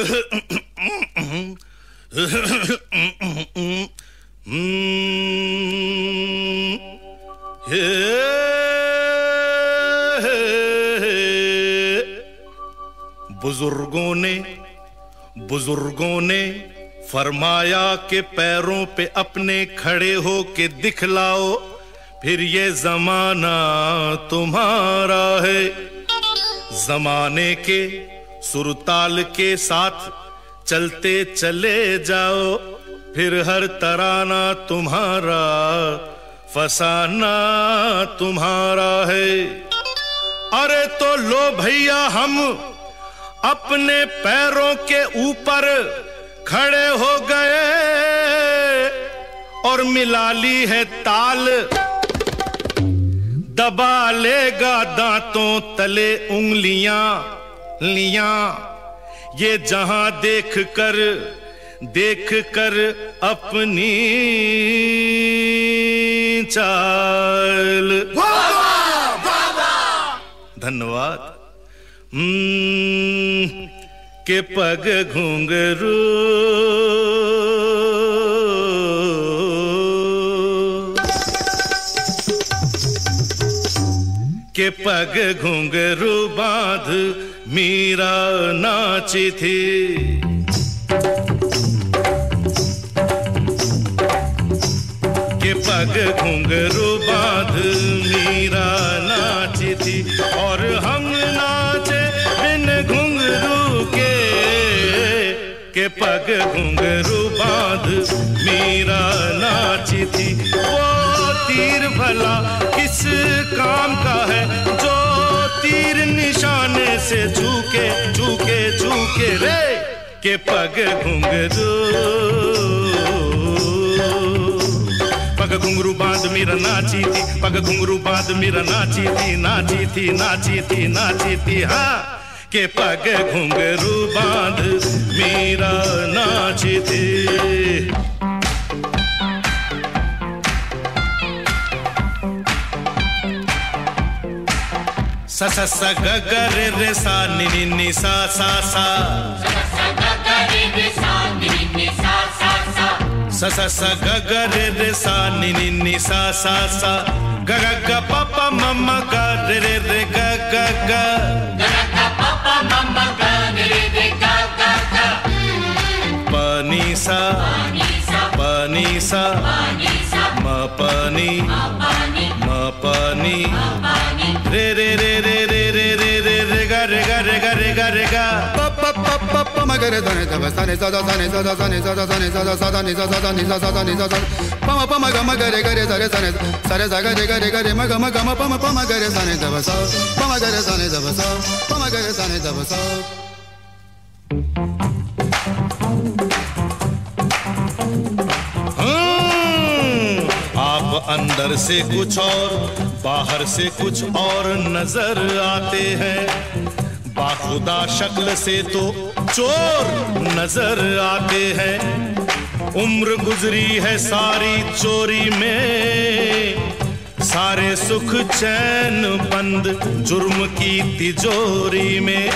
बुजुर्गों ने फरमाया कि पैरों पे अपने खड़े हो के दिखलाओ, फिर ये जमाना तुम्हारा है। जमाने के सुरताल के साथ चलते चले जाओ, फिर हर तराना तुम्हारा, फसाना तुम्हारा है। अरे तो लो भैया हम अपने पैरों के ऊपर खड़े हो गए और मिला ली है ताल, दबा लेगा दांतों तले उंगलियां लियां, ये जहां देख कर अपनी चाल। धन्यवाद। के पग घुंघरू के पग घुंघरू बांध मीरा नाची थी। के पग घुंघरू बांध मीरा नाची थी और हम नाचे बिन घुंघरू के पग घुंघरू बांध मीरा नाची थी। वो तीर भला किस काम का है जो तीर निशाने से झुके झुके झुके रे। के पग घुंघरू पग घुंघरू बांध मीरा नाची थी, पग घुंघरू बांध मीरा नाची थी, नाची थी नाची थी नाची थी। हाँ के पग घुंघरू बांध मीरा नाची थी। सा सा सा ग ग रे रे सा नि नि नि सा सा सा, सा सा सा ग ग रे रे सा नि नि नि सा सा सा, ग ग ग प प म म ग रे रे रे ग ग ग, pani sa ma pani re re re re re re re re re ga re ga re ga re ga re ga pa pa pa pa pa ma ga re da ne da sa ne sa da sa ne sa da sa ne sa da sa ne sa da sa da ne sa da ne sa da ne sa pa ma ga re ga re sa re sa ne sa re sa ga re ma ga ma pa ma ga re sa ne da sa pa ma ga re sa ne da sa pa ma ga re sa ne da sa। आप अंदर से कुछ और बाहर से कुछ और नजर आते हैं, बाखुदा शक्ल से तो चोर नजर आते हैं। उम्र गुजरी है सारी चोरी में, सारे सुख चैन बंद जुर्म की तिजोरी में।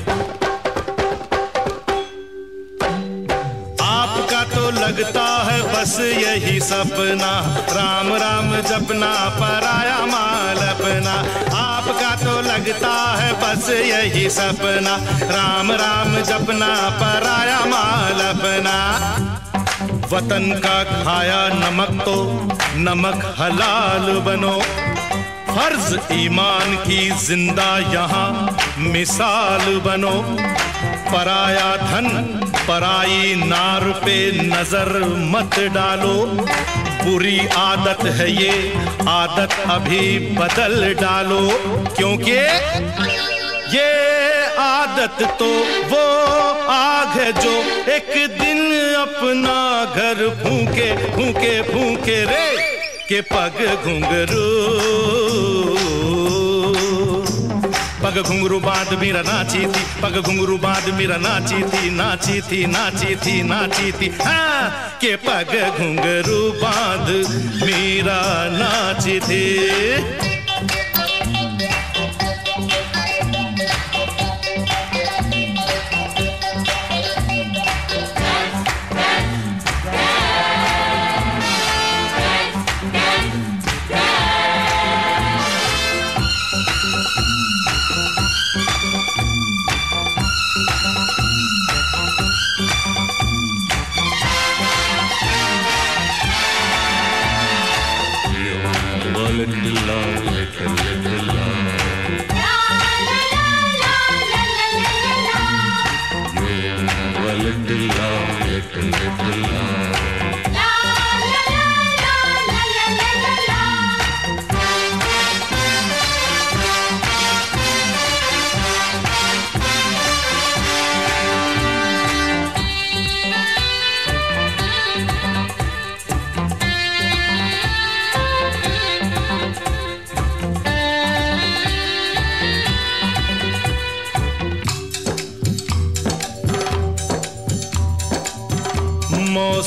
आपका तो लगता है बस यही सपना, राम राम जपना पराया माल अपना। आपका तो लगता है बस यही सपना, राम राम जपना पराया माल अपना। वतन का खाया नमक तो नमक हलाल बनो, फर्ज ईमान की जिंदा यहाँ मिसाल बनो। पराया धन पराई नार पे नजर मत डालो, बुरी आदत है ये आदत अभी बदल डालो, क्योंकि ये आदत तो वो आग है जो एक दिन अपना घर फूके फूके फूके रे। के पग घुंघरू पग घुंघरू बांध मीरा नाची थी, पग घुंघरू बांध मीरा नाची थी, नाची थी नाची थी नाची थी। हाँ के पग घुंघरू बांध मीरा नाची थी।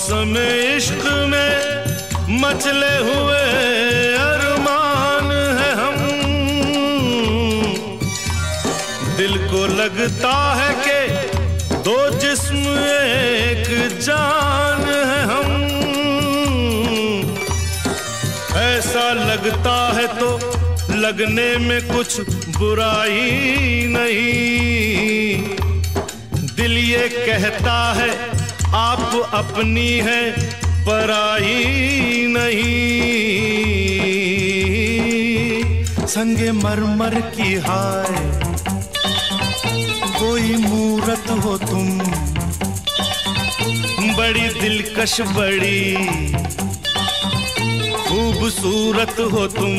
मौसम इश्क में मचले हुए अरमान है हम। दिल को लगता है कि दो जिस्म एक जान है हम। ऐसा लगता है तो लगने में कुछ बुराई नहीं। दिल ये कहता है आप अपनी है पराई नहीं। संगे मरमर की हाय कोई मूरत हो तुम, बड़ी दिलकश बड़ी खूबसूरत हो तुम।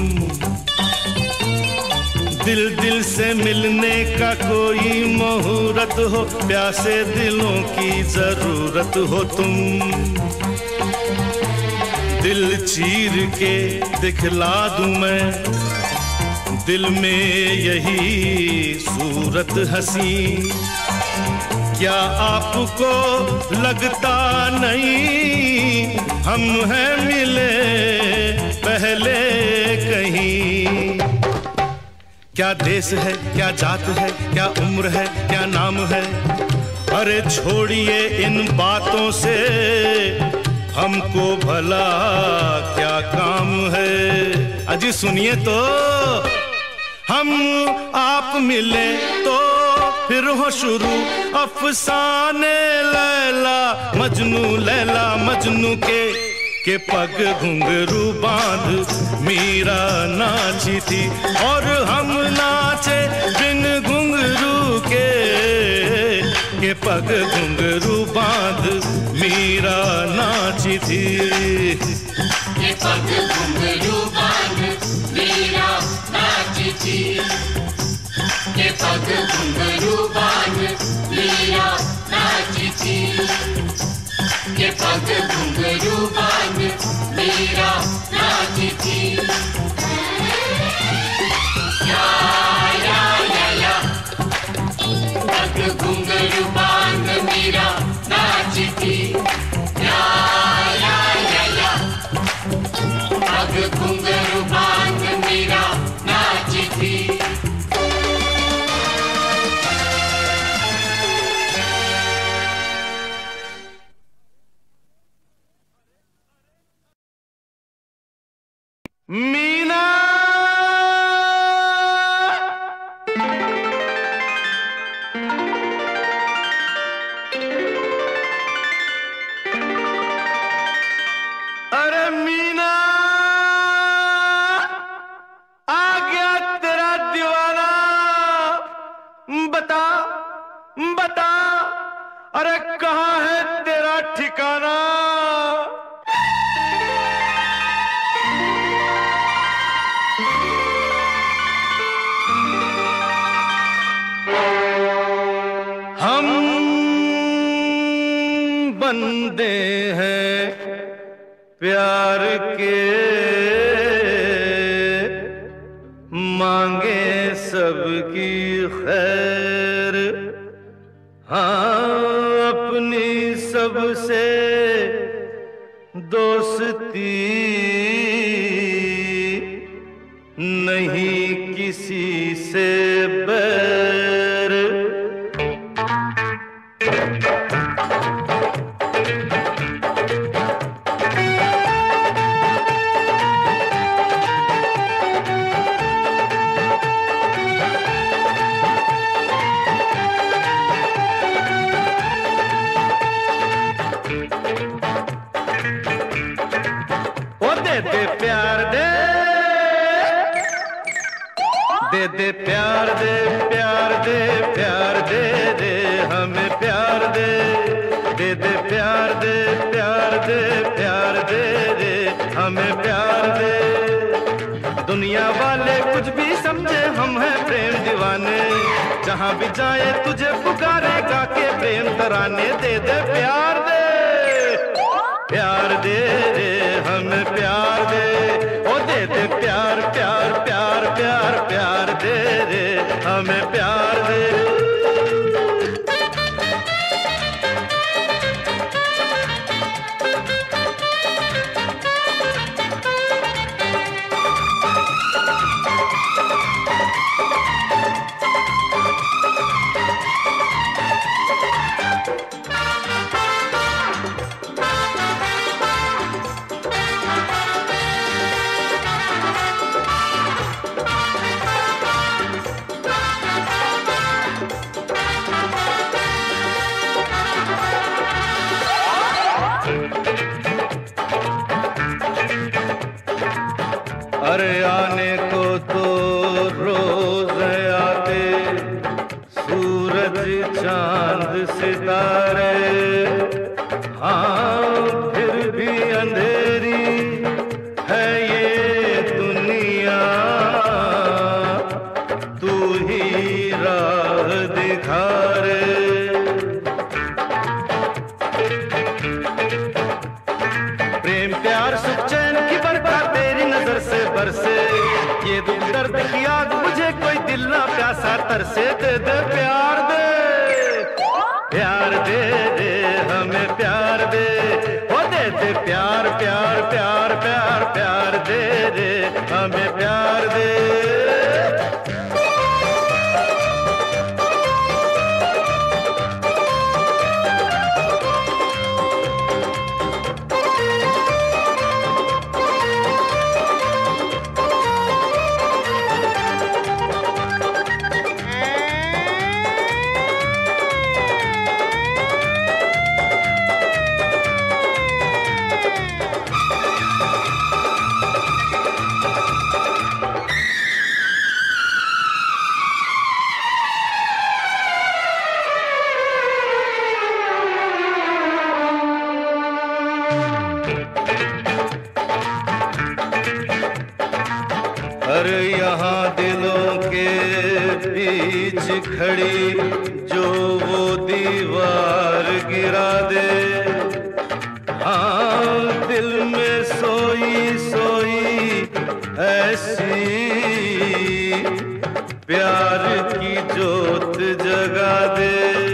दिल दिल से मिलने का कोई मुहूर्त हो, प्यासे दिलों की जरूरत हो तुम। दिल चीर के दिखला दूं मैं दिल में यही सूरत हसी। क्या आपको लगता नहीं हम हैं मिले पहले कहीं? क्या देश है, क्या जात है, क्या उम्र है, क्या नाम है? अरे छोड़िए इन बातों से, हमको भला क्या काम है? अजी सुनिए तो, हम आप मिले तो फिर हो शुरू अफसाने लैला मजनू के पग घुंघरू बांध मीरा नाची थी और हम नाचे बिन घुंघरू के पग घुंघरू बांध मीरा नाची थी। के पग घुंघरू बांध मीरा नाची थी। के पग घुंघरू बांध मीरा नाची थी। के पग घुंघरू बांध मीरा नाची थी। या पग घुंघरू बांध मीरा नाची थी। या पग घुंघरू बांध मीरा नाची थी। मीना अरे मीना आ गया तेरा दीवाना। बता बता अरे कहाँ है तेरा ठिकाना? हम बंदे हैं प्यार के, मांगे सबकी खैर। हाँ अपनी सबसे दोस्ती, नहीं किसी से बैर। दे प्यार दे, दे दे प्यार दे, प्यार दे, प्यार दे दे हमें प्यार दे। दे दे प्यार दे, प्यार दे, प्यार दे दे हमें प्यार दे। दुनिया वाले कुछ भी समझे हम हैं प्रेम दीवाने, जहाँ भी जाए तुझे पुकारे गा के प्रेम तराने। दे दे प्यार दे, प्यार दे दे हमें प्यार दे। ओ दे दे प्यार प्यार प्यार प्यार प्यार दे दे हमें प्यार दे। अरे आने को तो रोज आते सूरज चांद सितारे, हाँ फिर भी अंधेरी है ये दुनिया, तू ही राह दिखा रे। प्रेम प्यार सुख चैन की बरकत तेरी नजर से बरसे, ये दुख दर्द की आग मुझे कोई दिल ना प्यासा तरसे। दे दे प्यार दे, प्यार दे दे हमें प्यार दे, ओ दे दे प्यार प्यार प्यार प्यार प्यार दे दे हमें प्यार दे। अरे यहाँ दिलों के बीच खड़ी जो वो दीवार गिरा दे, हाँ दिल में सोई सोई ऐसी प्यार की जोत जगा दे।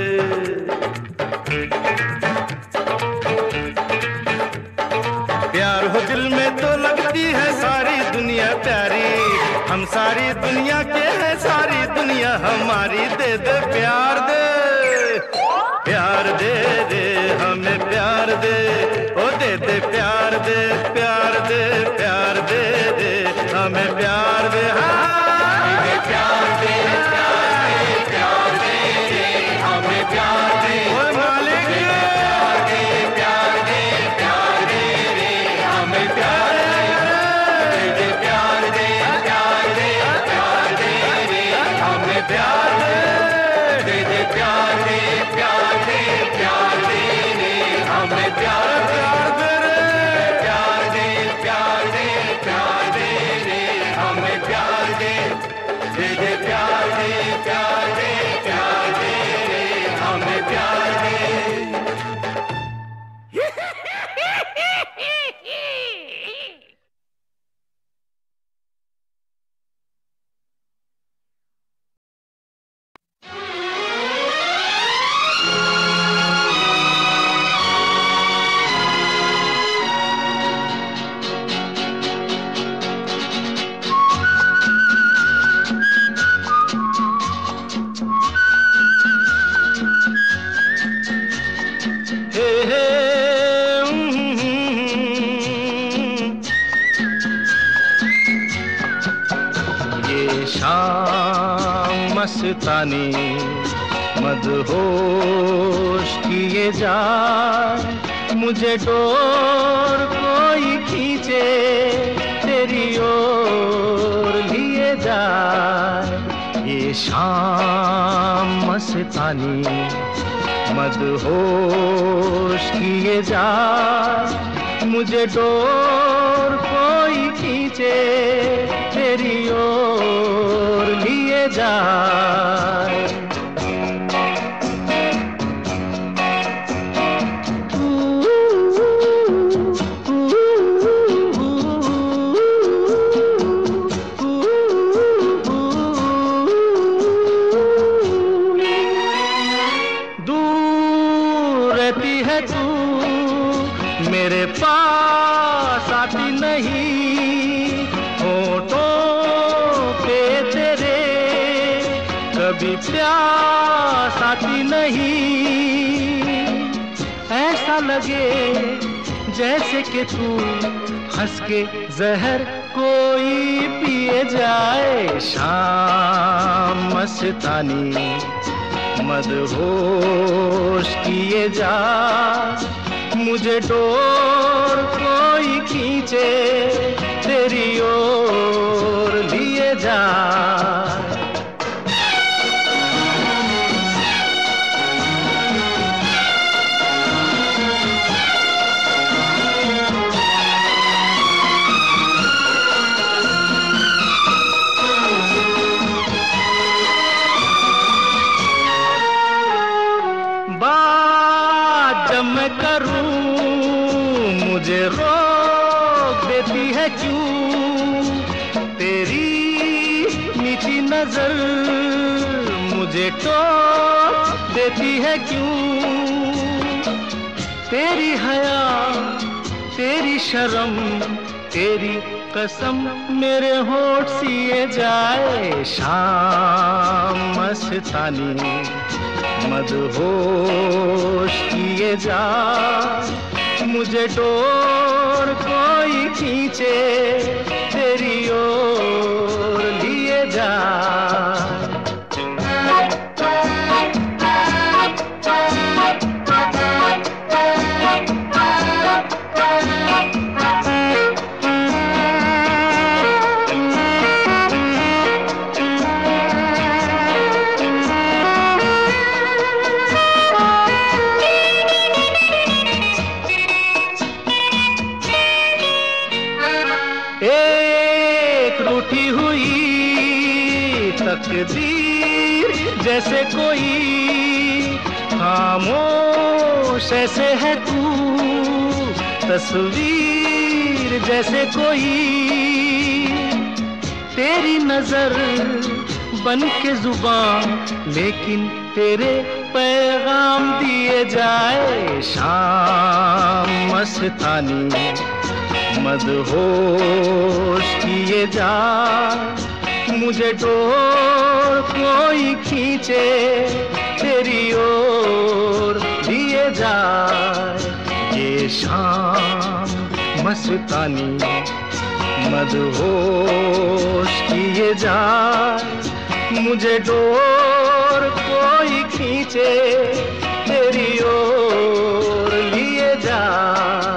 प्यार हो दिल में तो लगती है सारी दुनिया प्यारी, हम सारी दुनिया के हैं सारी दुनिया हमारी। दे दे प्यार दे, प्यार दे दे हमें प्यार दे, ओ दे दे प्यार दे प्यार दे प्यार दे दे हमें प्यार दे। हाँ प्यार दे प्यार दे प्यार दे हमें प्यार दे, ओ मालिक प्यार दे प्यार दे प्यार दे हमें प्यार दे, प्यार दे प्यार दे प्यार दे हमें प्यार दे, दे प्यार दे प्यार दे प्यार दे हमें प्यार प्यार दे रे, प्यार दे प्यार दे प्यार दे हमें प्यार दे, दे प्यार दे प्यार दे प्यार दे हमें प्यार दे। मस्तानी मदहोश किए जा, मुझे डोर कोई खींचे तेरी ओर लिए जा। ये शाम मस्तानी मदहोश किए जा, मुझे डोर कोई खींचे तेरी ओर लिए जा। दूर रहती है तू मेरे पास आती नहीं, होठों पे तेरे कभी प्यास आती नहीं। ऐसा लगे जैसे कि तू हंस के जहर कोई पिए जाए। शाम मस्तानी मदहोश किए जा, मुझे डोर कोई खींचे तेरी ओर जाए। मैं करूं मुझे रोक देती है क्यों, तेरी मीठी नजर मुझे टोक देती है क्यों, तेरी हया तेरी शर्म तेरी कसम मेरे होठ सिए जाए। शाम मस्तानी मदहोश किए जा, मुझे डोर कोई खींचे तेरी ओर लिए जा। तकदीर जैसे कोई खामोश ऐसे है तू, तस्वीर जैसे कोई, तेरी नजर बन के जुबान लेकिन तेरे पैगाम दिए जाए। शाम मस्तानी मदहोश किए जा, मुझे डोर कोई खींचे तेरी ओर लिए जाए। ये शाम मस्तानी मदहोश किए जाए, मुझे डोर कोई खींचे तेरी ओर लिए जाए।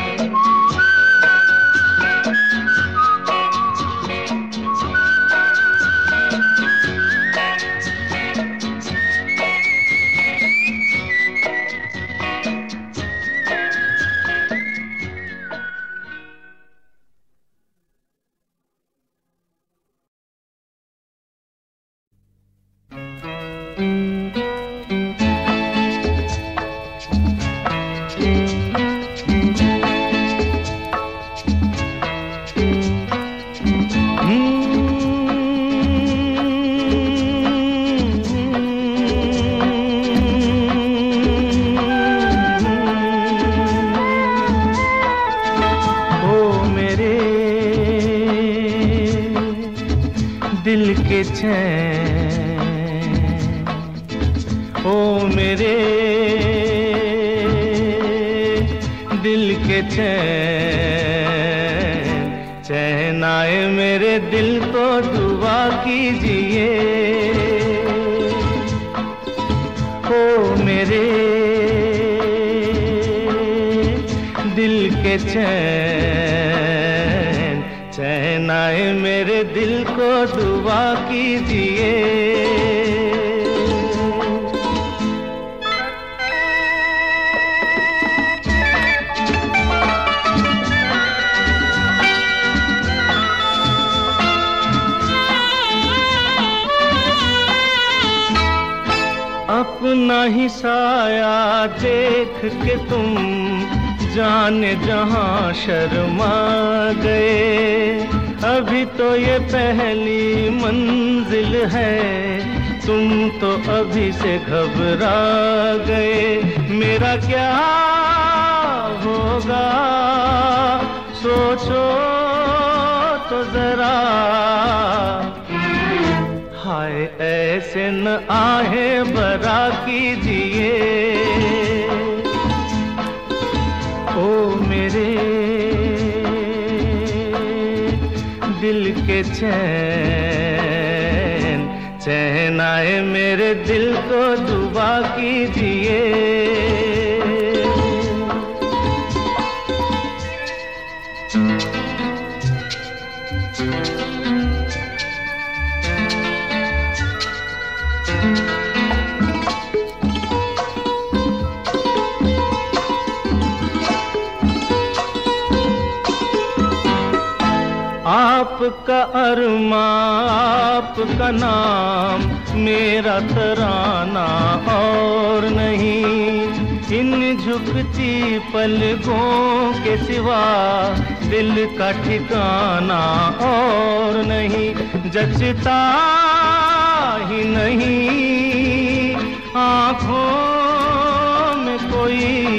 दिल के चैन ओ मेरे दिल के चैन, चैन आए मेरे दिल को दुआ कीजिए। ओ मेरे दिल के चैन, चैन आए मेरे दिल को दुआ कीजिए। अपना ही साया देख के तुम जाने जहां शर्मा गए, अभी तो ये पहली मंजिल है, तुम तो अभी से घबरा गए। मेरा क्या होगा सोचो तो जरा, हाय ऐसे न आहे बरा कीजिए। ओ मेरे दिल के चैन, चैन आए मेरे दिल को दुआ कीजिए। आपका अरमा आपका नाम मेरा तराना और नहीं, इन झुकती पलकों के सिवा दिल का ठिकाना और नहीं, जचता ही नहीं आँखों में कोई,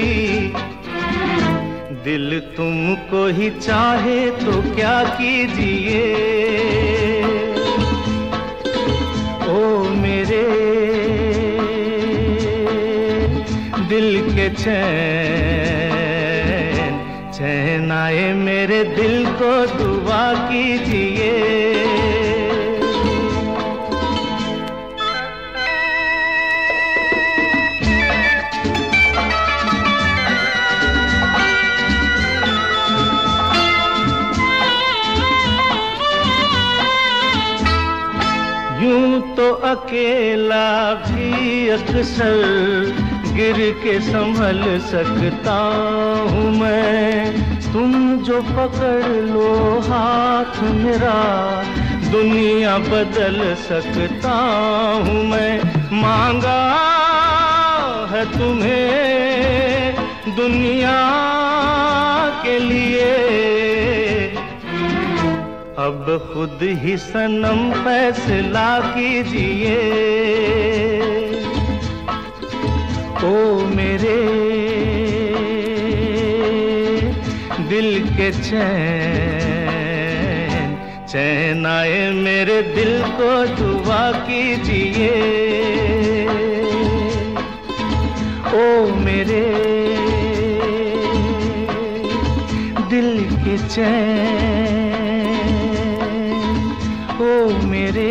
दिल तुमको ही चाहे तो क्या कीजिए। ओ मेरे दिल के चैन, चैन आए मेरे दिल को दुआ कीजिए। यूं तो अकेला भी अक्सर गिर के संभल सकता हूँ मैं, तुम जो पकड़ लो हाथ मेरा दुनिया बदल सकता हूँ मैं। मांगा है तुम्हें दुनिया के लिए, अब खुद ही सनम फैसला कीजिए। ओ मेरे दिल के चैन, चैन आए मेरे दिल को दुआ कीजिए। ओ मेरे दिल के चैन, ओ मेरे।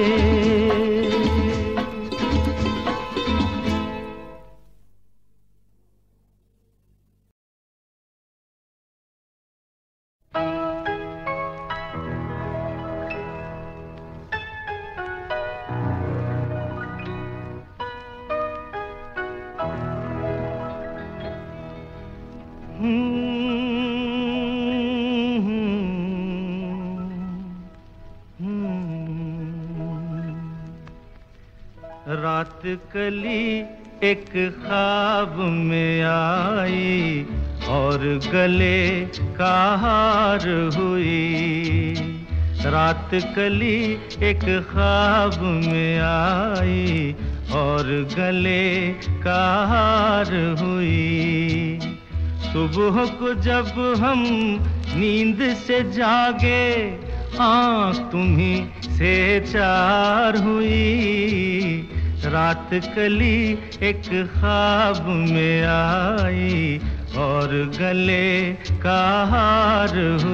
रात कली एक ख्वाब में आई और गले का हार हुई। रात कली एक ख्वाब में आई और गले का हार हुई। सुबह को जब हम नींद से जागे आँख तुम्हीं से चार हुई। रात कली एक ख्वाब में आई और गले का हार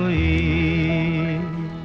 हुई।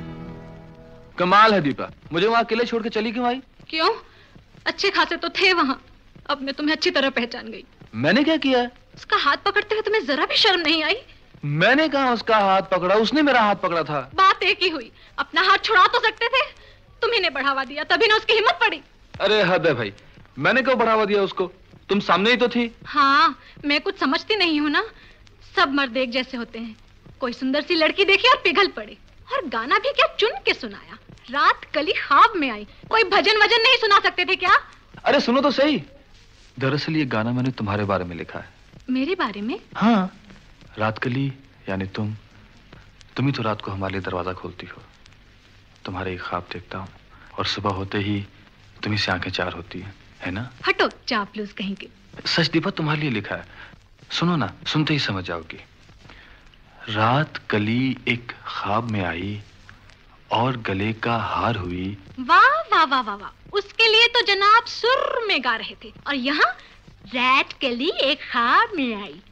कमाल है दीपा, मुझे वहाँ अकेले छोड़ के चली क्यों आई? क्यों? अच्छे खासे तो थे वहाँ। अब मैं तुम्हें अच्छी तरह पहचान गई। मैंने क्या किया? उसका हाथ पकड़ते हुए तुम्हें जरा भी शर्म नहीं आई? मैंने कहा उसका हाथ पकड़ा, उसने मेरा हाथ पकड़ा था। बात एक ही हुई, अपना हाथ छुड़ा तो सकते थे। तुम्ही ने बढ़ावा दिया, तभी ना उसकी हिम्मत पड़ी। अरे हद है भाई, मैंने क्यों बढ़ावा दिया उसको? तुम सामने ही तो थी। हाँ, मैं कुछ समझती नहीं हूँ ना। सब मर्द एक जैसे होते हैं। कोई सुंदर सी लड़की देखी और पिघल पड़े, और गाना भी क्या चुन के सुनाया। रात कली ख्वाब में आई, कोई भजन वजन नहीं सुना सकते थे क्या? अरे सुनो तो सही, दरअसल ये गाना मैंने तुम्हारे बारे में लिखा है। मेरे बारे में? हाँ, रात कली यानी तुम ही तो रात को हमारे लिए दरवाजा खोलती हो। तुम्हारे एक ख्वाब देखता हूँ और सुबह होते ही तुम्ही से आंखें चार होती है ना? हटो चापलूस कहीं के। सच दीपा, तुम्हारे लिए लिखा है, सुनो ना, सुनते ही समझ जाओगी। रात कली एक ख्वाब में आई और गले का हार हुई। वाह वाह वाह वाह वाह, उसके लिए तो जनाब सुर में गा रहे थे, और यहाँ रात कली एक ख्वाब में आई।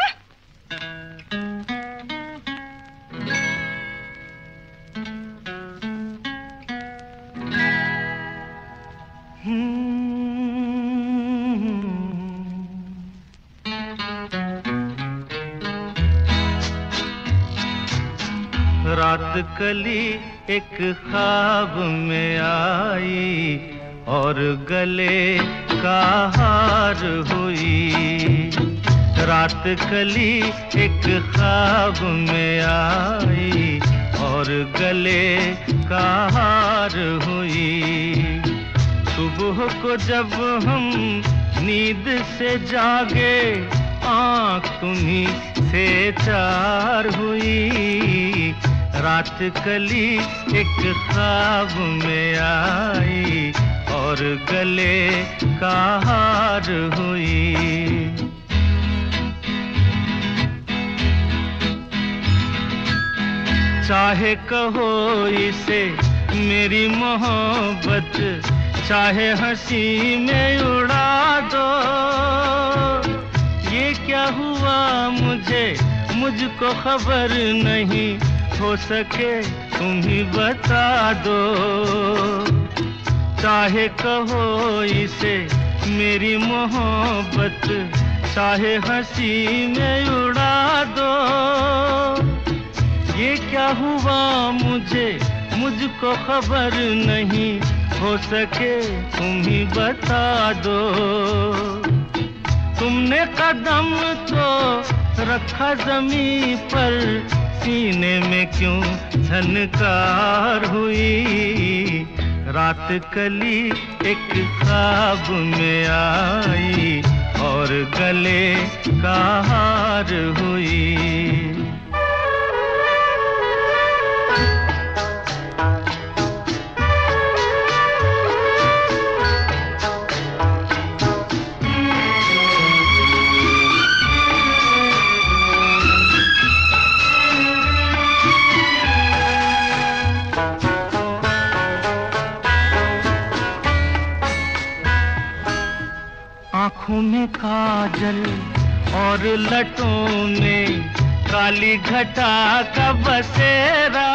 रात कली एक ख्वाब में आई और गले का हार हुई। रात कली एक ख्वाब में आई और गले का हार हुई। सुबह को जब हम नींद से जागे आँख तुम्हीं से चार हुई। रात कली एक ख्वाब में आई और गले का हार हुई। चाहे कहो इसे मेरी मोहब्बत, चाहे हंसी में उड़ा दो। ये क्या हुआ मुझको खबर नहीं, हो सके तुम ही बता दो। चाहे कहो इसे मेरी मोहब्बत, चाहे हंसी में उड़ा दो। ये क्या हुआ मुझको खबर नहीं, हो सके तुम ही बता दो। तुमने कदम तो रखा जमीन पर, सीने में क्यों झनकार हुई। रात कली एक ख्वाब में आई और गले का हार हुई। आँखों में काजल और लटों में काली घटा का बसेरा।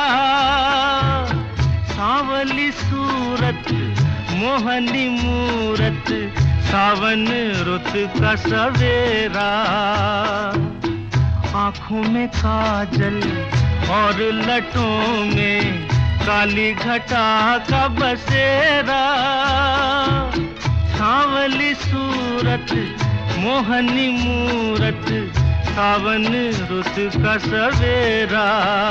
सांवली सूरत मोहनी मूरत, सावन रुत का सवेरा। आँखों में काजल और लटों में काली घटा का बसेरा। सांवली सूरत मोहनी मूरत, सावन रुत का सवेरा।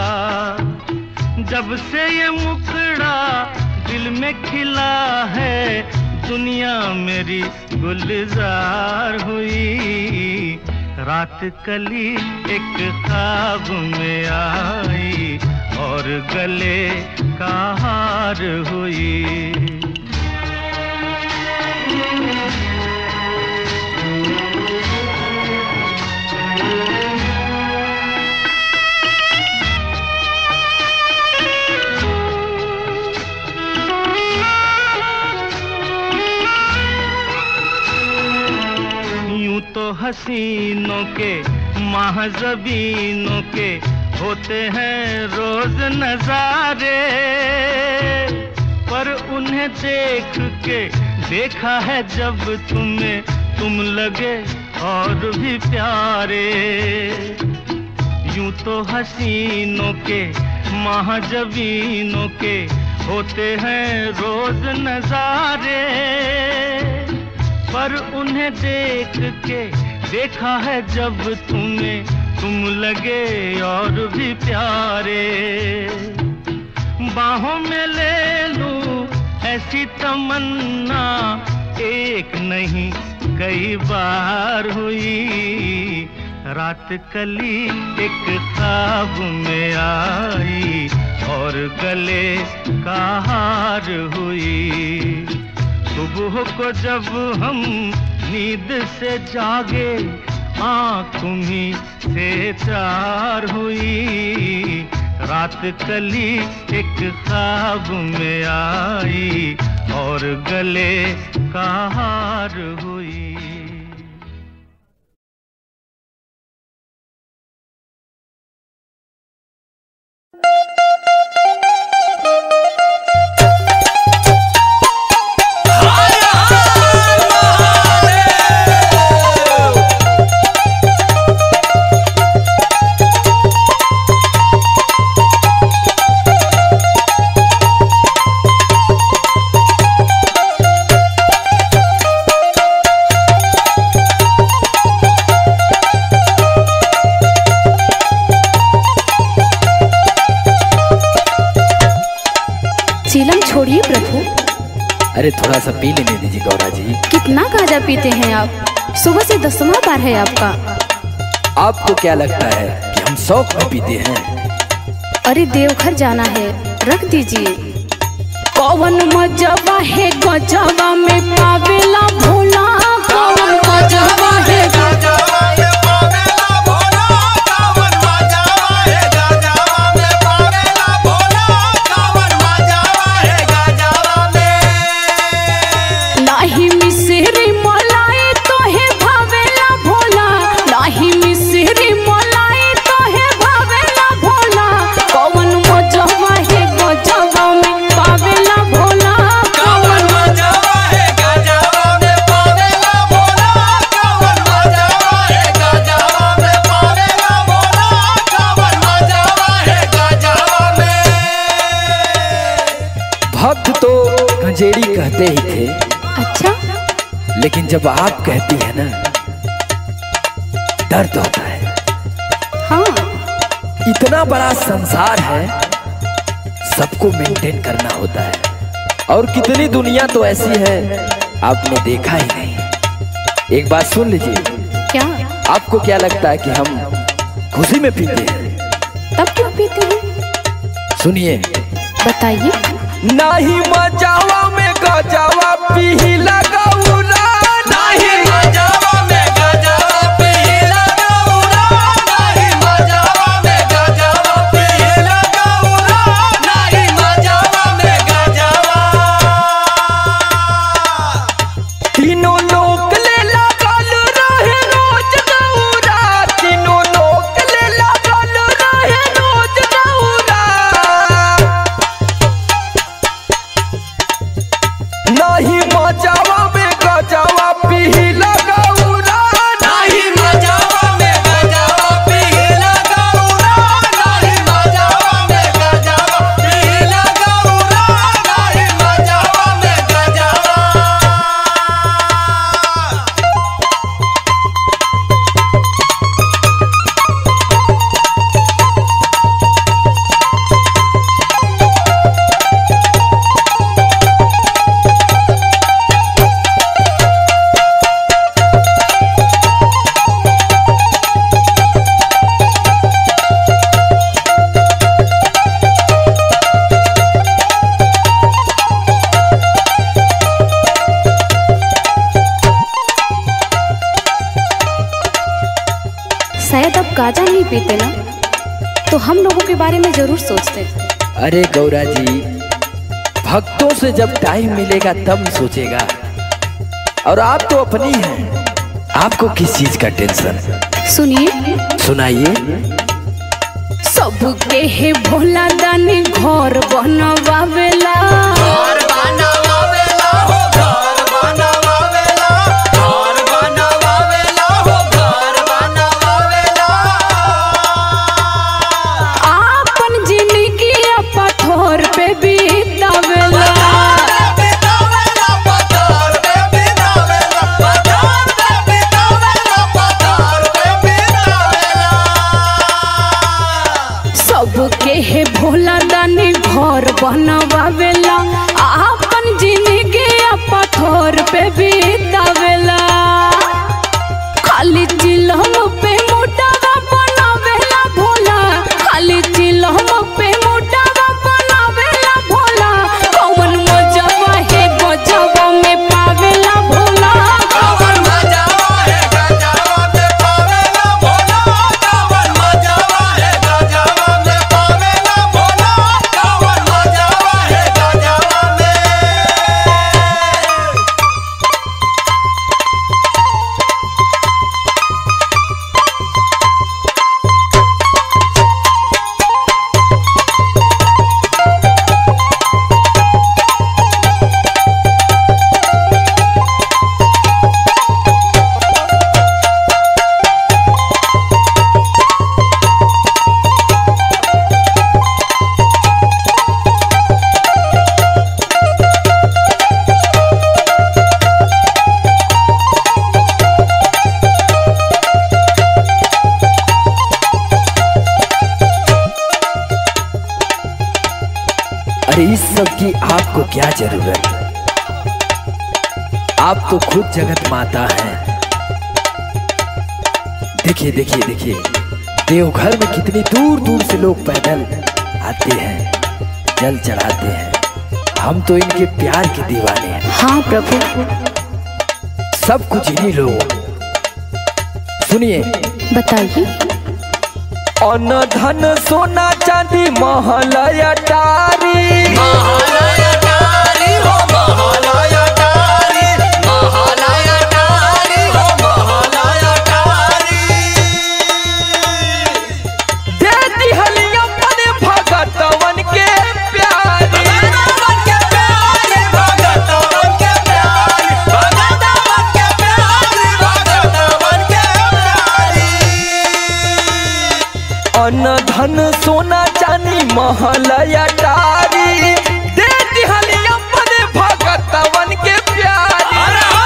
जब से ये मुखड़ा दिल में खिला है, दुनिया मेरी गुलजार हुई। रात कली एक ख्वाब में आई और गले का हार हुई। यूं तो हसीनों के महज़बीनों के होते हैं रोज नजारे, पर उन्हें देख के देखा है जब तुम्हें, तुम लगे और भी प्यारे। यूं तो हसीनों के महज़बीनों के होते हैं रोज नजारे, पर उन्हें देख के देखा है जब तुम्हें, तुम लगे और भी प्यारे। बाहों में ले लूं ऐसी तमन्ना, एक नहीं कई बार हुई। रात कली एक ख्वाब में आई और गले का हार हुई। सुबह को जब हम नींद से जागे, आँख तुम्हीं से चार हुई। रात कली एक ख्वाब में आई और गले का हार हुई। चीलम छोड़िए प्रभु। अरे थोड़ा सा पी लेने दीजिए गौरा जी। कितना गांजा पीते हैं आप? सुबह से 10वां बार है आपका। आपको क्या लगता है कि हम शौक में पीते हैं? अरे देवघर जाना है, रख दीजिए। कौन मजबा है गजबा में पावेला भोला, कौन मजबा है गजबा में पावेला भोला, कौन मजबा है गजबा में पावेला भोला, कौन मजबा है गजबा में। नाही मिसरी मलाई तो है भावेला भोला, नाही मिसरी मलाई तो है भावेला भोला, कौन मजबा है गजबा में पावेला भोला, कौन मजबा है गजबा में पावेला भोला, कौन मजबा है गजबा में पावेला भोला, कौन मजबा है गजबा में। भक्त तो गंजेड़ी कहते ही थे। अच्छा, लेकिन जब आप कहती है ना, दर्द होता है। हाँ, इतना बड़ा संसार है, सबको मेंटेन करना होता है। और कितनी दुनिया तो ऐसी है आपने देखा ही नहीं। एक बात सुन लीजिए। क्या? आपको क्या लगता है कि हम खुशी में पीते हैं? तब क्यों पीते हैं? सुनिए, बताइए। नाही मजावा में गजावा पी लगाऊला, नाही मजावा में गजावा पी लगाऊला, नाही मजावा में गजावा पी लगाऊला, नाही मजावा में गजावा। तीनों लोग ले लगल रहे रोज गौरा, तीनों लोग ले लगल रहे रोज गौरा। नहीं मजावा में गजावा पी लगाऊरा, नहीं मजावा में गजावा पी लगाऊरा, नहीं मजावा में गजावा पी लगाऊरा, नहीं मजावा में गजावा। शायद अब गांजा नहीं पीते ना, तो हम लोगों के बारे में जरूर सोचते। अरे गौरा जी, भक्तों से जब टाइम मिलेगा तब सोचेगा। और आप तो अपनी हैं, आपको किस चीज का टेंशन? सुनिए, सुनाइए। सबके है भोला दानी घर बनवावेला, घर बनवावेला हो, घर बनवावेला, घर बनवावेला हो, घर बनवावेला। आपन जिंदगी पत्थर पे बीतावेला, बितावेला पत्थर पे बितावेला, पत्थर पे बितावेला, पत्थर पे बितावेला। सबके है भोला दानी घर बनवावेला, आपन जिंदगी पत्थर पे बीतावेला। खाली चिलम पे मोटावा बनावेला भोला, खाली चिलम पे मोटावा बनावेला भोला, कौन मजावा है गजबा में पावेला भोला, कौन मजावा है गजबा में पावेला भोला, कौन मजावा है गजबा में पावेला भोला, कौन मजावा है गजबा में। अरे इस सब की आपको क्या जरूरत? आप तो खुद जगत माता हैं। देखिए देखिए देखिए, देवघर में कितनी दूर दूर से लोग पैदल आते हैं, जल चढ़ाते हैं। हम तो इनके प्यार के दीवाने हैं। हाँ प्रभु। सब कुछ इन्हीं लोग। सुनिए, बताइए। अन्न धन सोना चांदी महल अटारी, दे दिहलिया पने भगतवन के प्यारी। अन्न धन सोना चांदी महल अटारी, दे दिहलिया पने भगतवन के प्यारी।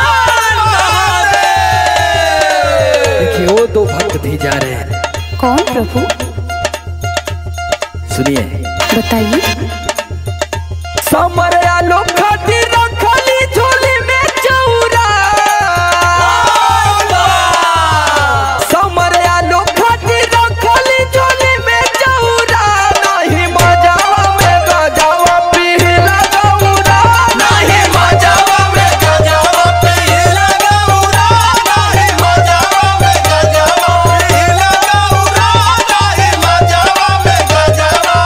देखिए वो दो भक्त भी जा रहे हैं। कौन प्रभु? सुनिए, बताइए। समरया लोग खातिर रखली झोली में चौरा, समरया लोग खातिर रखली झोली में चौरा। नहीं मजावा में गजावा पीला गौरा, नहीं मजावा में गजावा पीला गौरा, नहीं मजावा में गजावा पीला गौरा, नहीं मजावा में गजावा।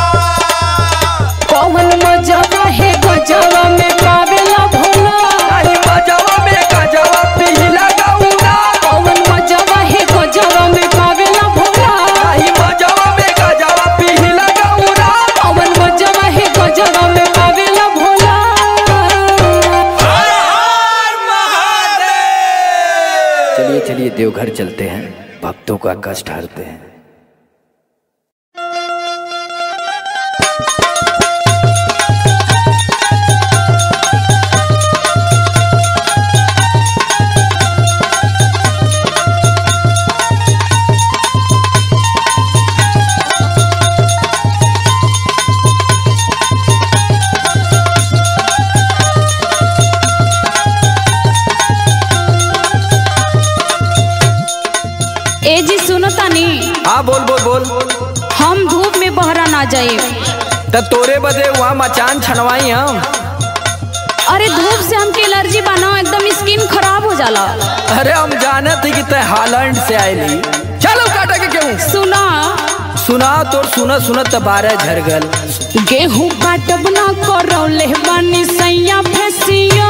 कौन मजावा है गजावा में पावेला भोला? नहीं मजावा में गजावा पीला गौरा, कौन मजावा है गजावा में पावेला भोला? नहीं मजावा में गजावा पीला गौरा। कौन मजावा है गजावा में पावेला भोला? चलिए चलिए देवघर चलते हैं, भक्तों का कष्ट हरते हैं। ए जी सुनो तानी, हाँ बोल बोल बोल। हम धूप में बहरा ना जाए। तब तोरे बदे वहाँ मचान छनवाई हम। अरे धूप से हमके एलर्जी बना, एकदम स्किन खराब हो जाला। अरे हम जाने थे कि तय हालैंड से आयली। चलो काटा के क्यों सुना सुना तो सुना सुना तबारा झरगल। गेहूं काटब ना करौले बानी सैया फेसियल।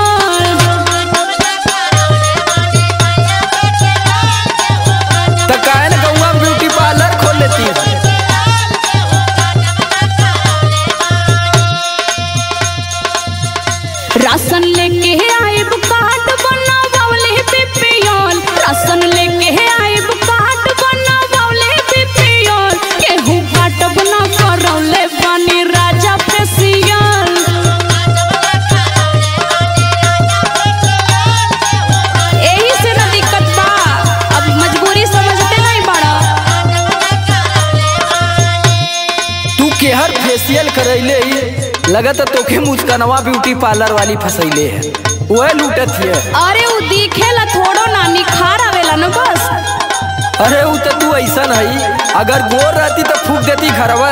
तो काहे न गौवा ब्यूटी पार्लर खोल लेती है। राशन लेके आइब कार्ड बनावले बीपीएल, राशन लेके आइब कार्ड बनावले बीपीएल। गेहूं काटब ना करौले बानी राजा फेसियल। यही से ना दिक्कत बा, अब मजबूरी समझते नहीं बड़ा। तू केहर फेशियल करैले ही लगत तोखे मुस्कनवा ब्यूटी पार्लर वाली फसैले है, वह लूटत है। अरे वो दिखेला थोड़ो ना, निखार आवेला न बस। अरे वो तो तू ऐसा नहीं, अगर गोर रहती तो फूक देती घरवा।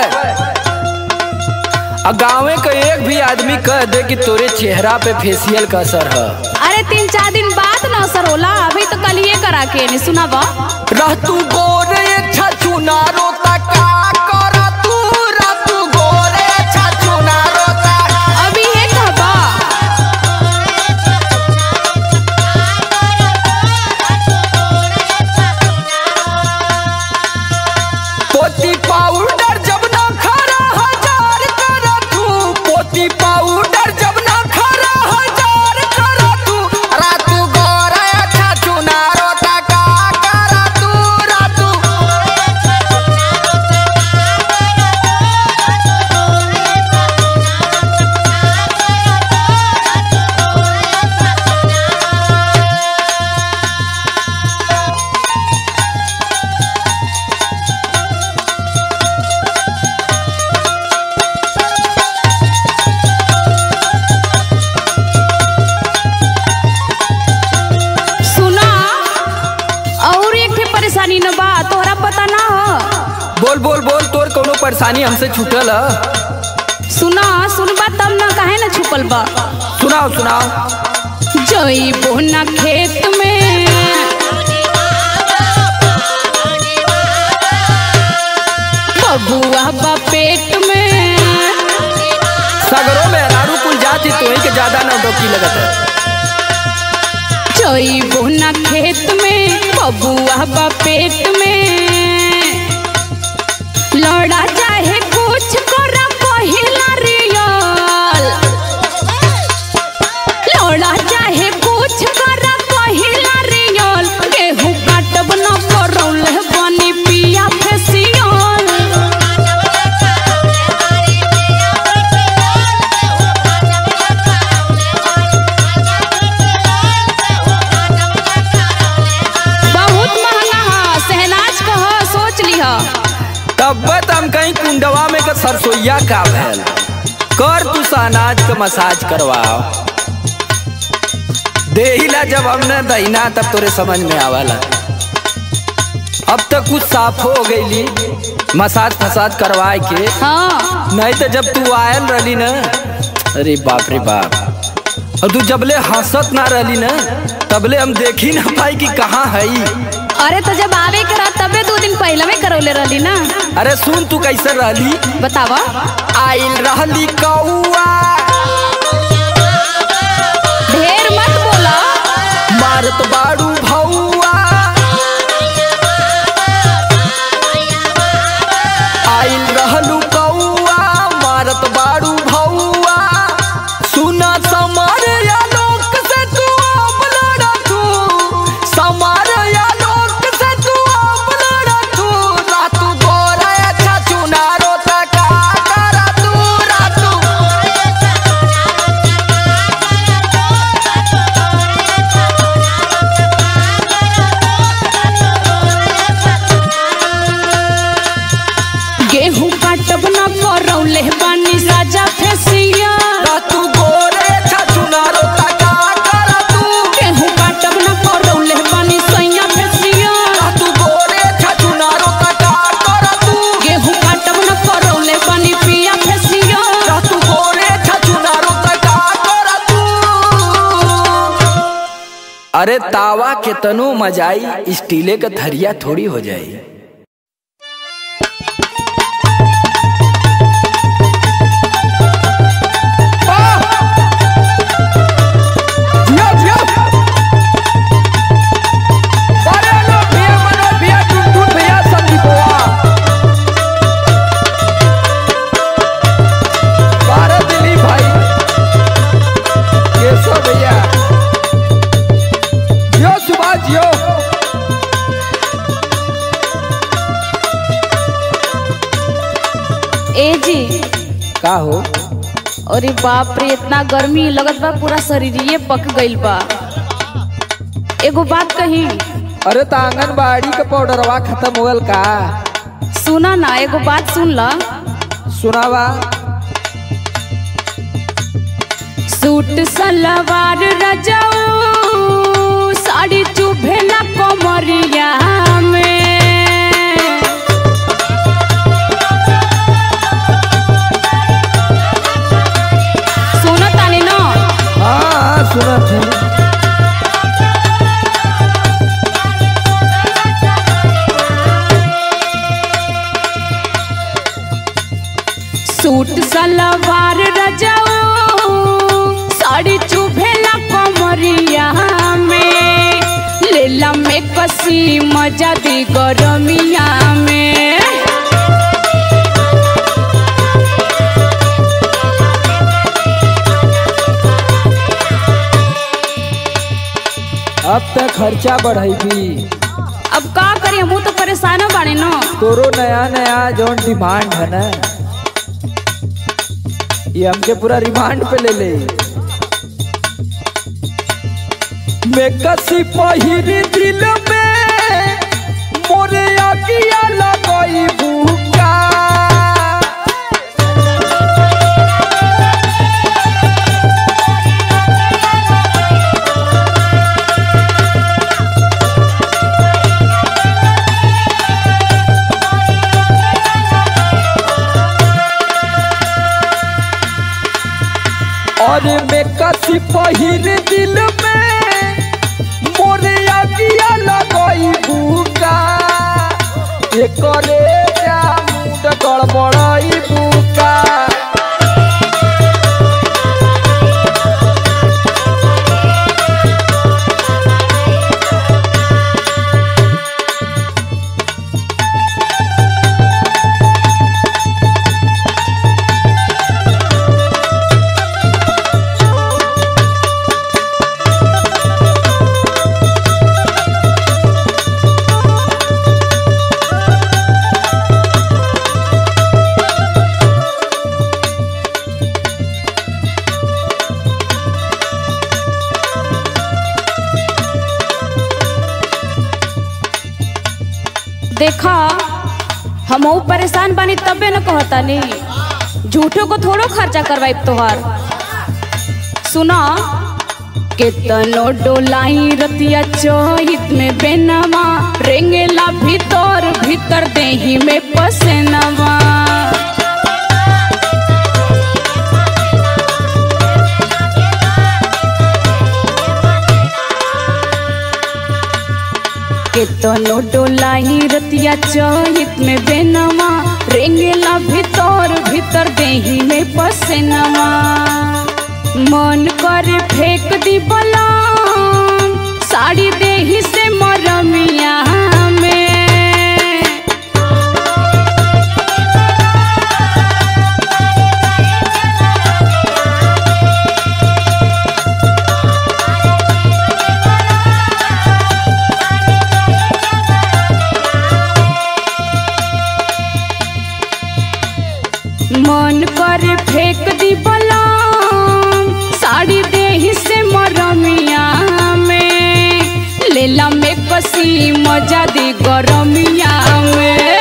गाँवे का एक भी आदमी कह दे कि तोरे चेहरा पे फेशियल का असर है। अरे 3-4 दिन बाद ना असर होला, अभी तो कल ये करा के नहीं सुना बा। रह तू गोरे छछु नारो तक कर तू, रह तू गोरे छछु नारो तक। अभी ये कहबा पोती पाउडर जब ना खरा हजार कर तू, पोती पाउडर जब ना खरा हजार कर तू। रह तू गोरे छछु नारो तक कर तू, रह तू। परेशानी हमसे छूटल है। सुनबा तब ना काहे ना छुपल बा। सुनाओ सुनाओ। जइबो ना खेत में बबुआ बा पेट में। सागरों में अनारू कुल जाती तो ही के ज्यादा नौटंकी लगत है। जइबो ना खेत में बबुआ बा पेट में। लड़ा चाहे कुछ करा पहिला रियल। लड़ा चाहे कुछ करा पहिला रियल। गेहूं काटब न करौले बनी पिया फेसियल। बहुत महंगा है, सहनाज कह सोच लिहा। तब हम कहीं कुंडवा में के सरसोईया का भैल कर तू सहनाज का मसाज करवाओ। देहिला जब हमने दहीना तब तोरे समझ में आवाला। अब तक कुछ साफ हो गईली मसाज फसाज करवाए के। हाँ नहीं तो जब तू आयल रही ना, अरे बाप रे बाप। और तू जबले हंसत ना रही ना तबले हम देखी ना पाई कि कहाँ है। अरे तो जब आवे करा तबे 2 दिन पहले में करौले रहली ना। अरे सुन तू कैसे रहली बतावा। आइल रहली कौआ ढेर मत बोला। मारत बाड़ू भौआ। आइल रहलू कौआ मारत बाड़ू भौआ। सुना समार या लोक से तू अब लड़तू। समार या लोक से तू अब लड़तू। रातू गोरा अच्छा चुनारो तका करतू। रातू गेहूं काटब न करौले बानी राजा फेसिया। रातू गोरे अच्छा चुनारो तका करतू। गेहूं काटब न करौले बानी सैया फेसिया। रातू गोरे अच्छा चुनारो तका करतू। गेहूं काटब न करौले बानी पिया फेसिया। रातू गोरे अच्छा चुनारो तका करतू। अरे तावा के तनो मजाई स्टीले का थरिया थोड़ी हो जाई। जियो जियो। अरे लो भैया मनोज भैया टुनटुन भैया संदीपवा। बारह दिलीप भाई केशव भैया जियो सुभाष जियो। ए जी का हो? अरे बाप रे इतना गर्मी लगत बा पूरा शरीरिये पक गइल बा। एगो बात कही। अरे तो आंगनबाड़ी का पाउडरवा खत्म हो गल का? सुना ना एगो बात सुन ला। सुनावा। सूट सलवार रजाऊ साड़ी चुभे ना कमरिया में। सुना तानी ना। हाँ सुना थे। सूट सलवार रजाऊ साड़ी चुभेला कमरिया में। लेला में कसी मजा दी गरमिया में। अब तक खर्चा बढ़ेगी। अब का करी हम तो परेशान बाड़े न। तोरो नया नया जौन डिमांड है ना ये हमके पूरा रिमांड पे ले ले। मैं कसी पहिरी दिल में मोरे आगिया लगई भूखा। और मैं कसी पहिर दिल में मोरे आगिया लगई बुका ये करे जा मुंड गड़बड़ाई बुका देखा हम परेशान बानी तबे न कहता नहीं झूठो को थोड़ो खर्चा करवाई तोहार। सुना केतनो डोलाई रतिया चोहित में बेनवा रेंगेला भीतर भीतर देही में पसेनवा केतनो डोलाई रतिया चोहित में बेनवा रेंगेला भीतर भीतर देही में पसेनवा मन करे फेंक दी बलाम साड़ी देही से मरमिया में मन करे फेंक दी बलाम साड़ी देही से मरमिया में लेला में कसी मजा दी गरमिया में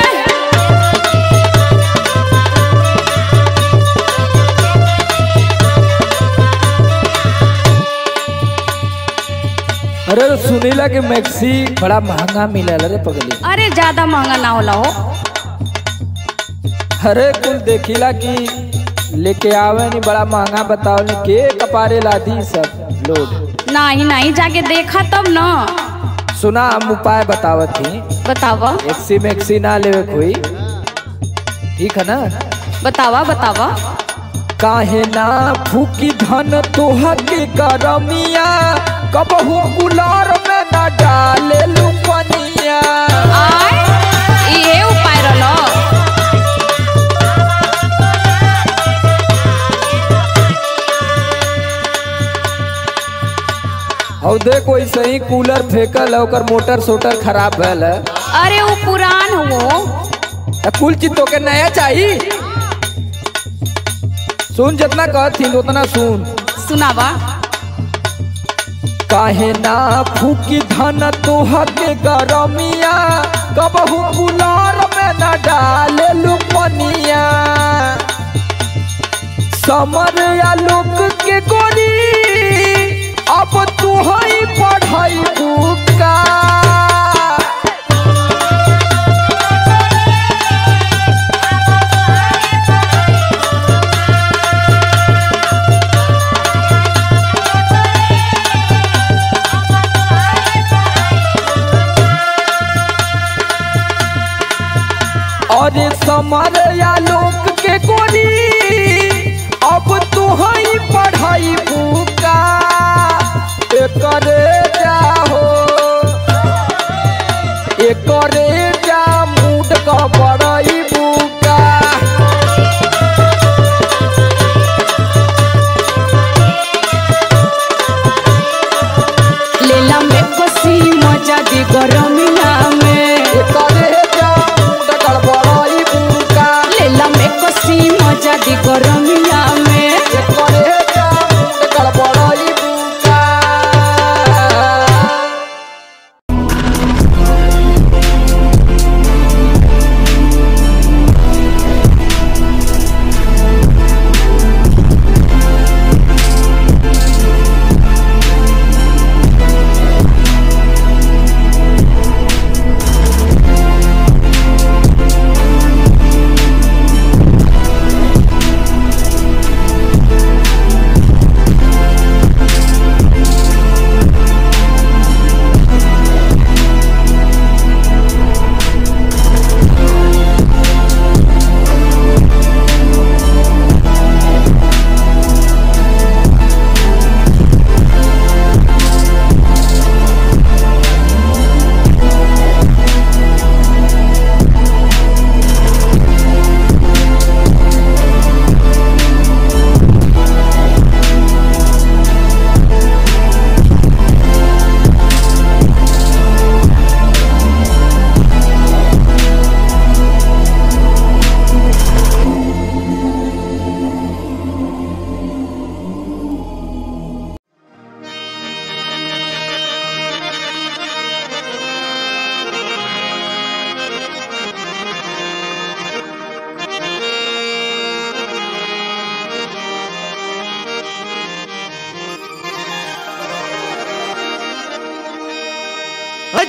अरे सुनीला के मैक्सी बड़ा महंगा मिला रे पगली। अरे ज्यादा महंगा ना होला हो। अरे कुल देखिला कि लेके आवे नहीं बड़ा महंगा बताओ नहीं के कपारे लादी सब लोग नहीं नहीं जाके देखा तब ना। सुना हम उपाय बतावत थी। बतावा। एक्सी मैक्सी ना लेवे कोई ठीक है ना। बतावा बतावा। काहे ना फूकी धन तोहा के करमिया कबहू कुलार में ना डाले लुपनिया। ये उपाय रलो। और देखो ऐसे ही कूलर फेंकल है मोटर सोटर खराब भैल है। अरे वो पुरान हो कुल चीज तो के नया चाहिए। सुन जितना कहती उतना सुन। सुनावा। काहे ना फूकी धन तोहा के गरमिया कबहू कुलार में न डाले लुपनिया। समर या लोक के गोरी अब तू ही पढ़ाई बुका। और समर या लोक के गोरी अब तू ही पढ़ाई बुका। करे जाहो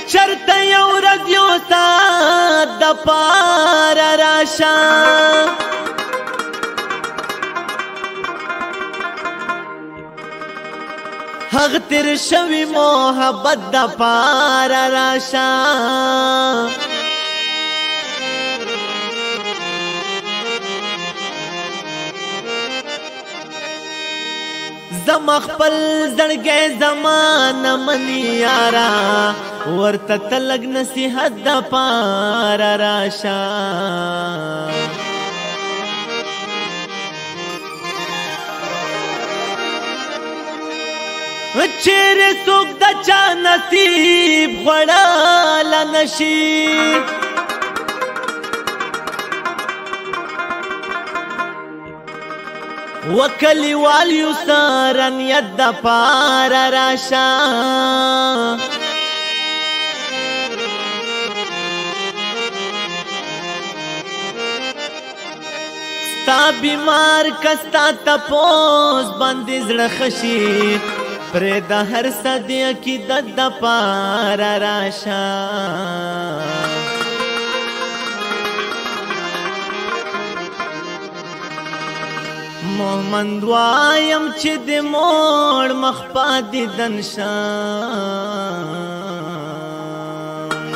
چرته یو ورځ یو ساعت د پاره راشه هغه تیر شوی محبت د پاره راشه زم خپل زړګی زمانه منی یارا ورته تلګ نصیحت د پاره راشه چیرې څوک د چا نصیب خوړلی نشي وکلیوال یو سره نیت د پاره راشه ستا بیمار کستا تپوس باندې زړه خشي پرې د هر صدی عقیدت د پاره راشه مومند وایم چې د موړ مخ په دیدن شم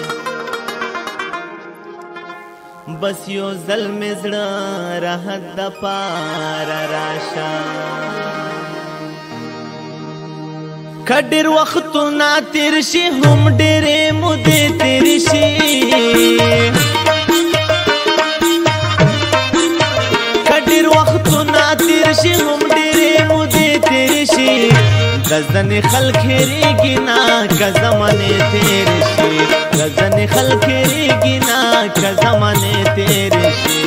بس یو ځل مې زړه راحت د پاره راشه که ډېر وختونه تېر شي هم ډېرې مودې تېرې شي تیر شي هم ډېرې مودې تېرې شي د ځنې خلک هېرېږي نه که زمانې تېرې شي د ځنې خلک هېرېږي نه که زمانې تېرې شي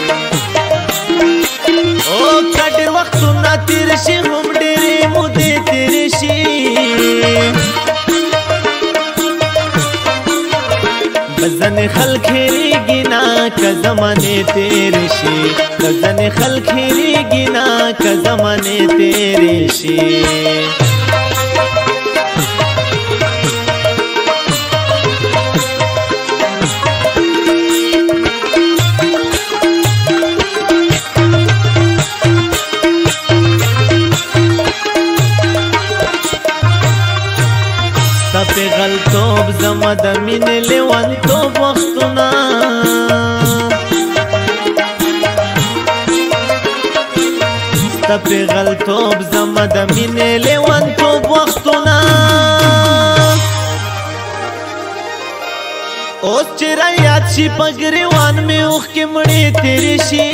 او که ډېر وختونه تېر شي هم ډېرې مودې تېرې شي د ځنې خلک هېرېږي نه که زمانې تېرې شي د ځنې خلک هېرېږي نه که زمانې تېرې شي ستا پیغلتوب زما د مینې لیونتوب وختونه ستا پیغلتوب زما د مینې لیونتوب وختونه اوس چې رایاد شي په ګریوان مې اوښکې مړې تېرې شي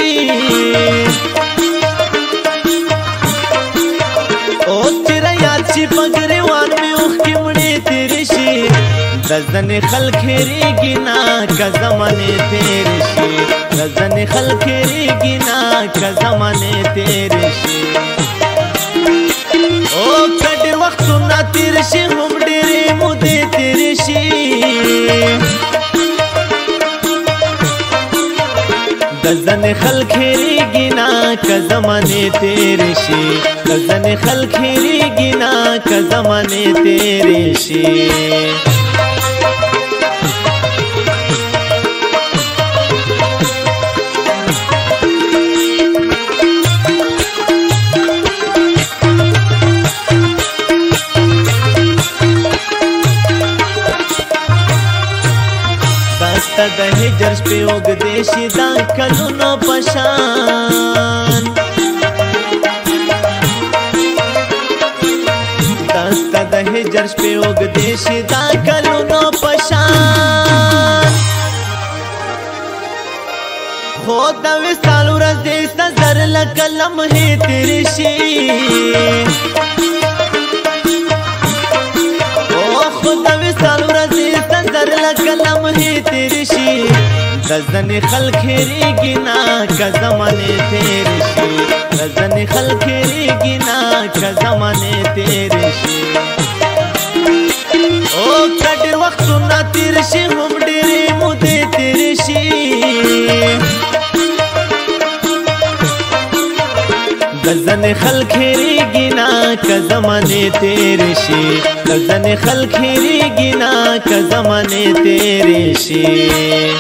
اوس چې رایاد شي په ګریوان مې اوښکې مړې تېرې شي د ځنې خلک هېرېږي نه که زمانې تېرې شي د ځنې خلک هېرېږي نه که زمانې تېرې شي او که ډېر وختونه تېر شي هم ډېرې مودې تېرې شي د ځنې خلک هېرېږي نه که زمانې تېرې شي د ځنې خلک هېرېږي نه که زمانې تېرې شي داستا د هجر شپې اوږدې شي دا کلونو په شان داستا د هجر شپې اوږدې شي دا کلونو په شان خو د وصال ورځې ستا زر لکه لمحې تېرې شي خو د وصال ورځې ستا زر لکه لمحې تېرې شي د ځنې خلک هېرېږي نه که زمانې تېرې شي د ځنې خلک هېرېږي نه که زمانې تېرې شي او که ډېر وختونه تېر شي هم ډېرې مودې تېرې شي د زن خلخيري گنا که زمانه تیر شي زن خلخيري گنا که زمانه تیر شي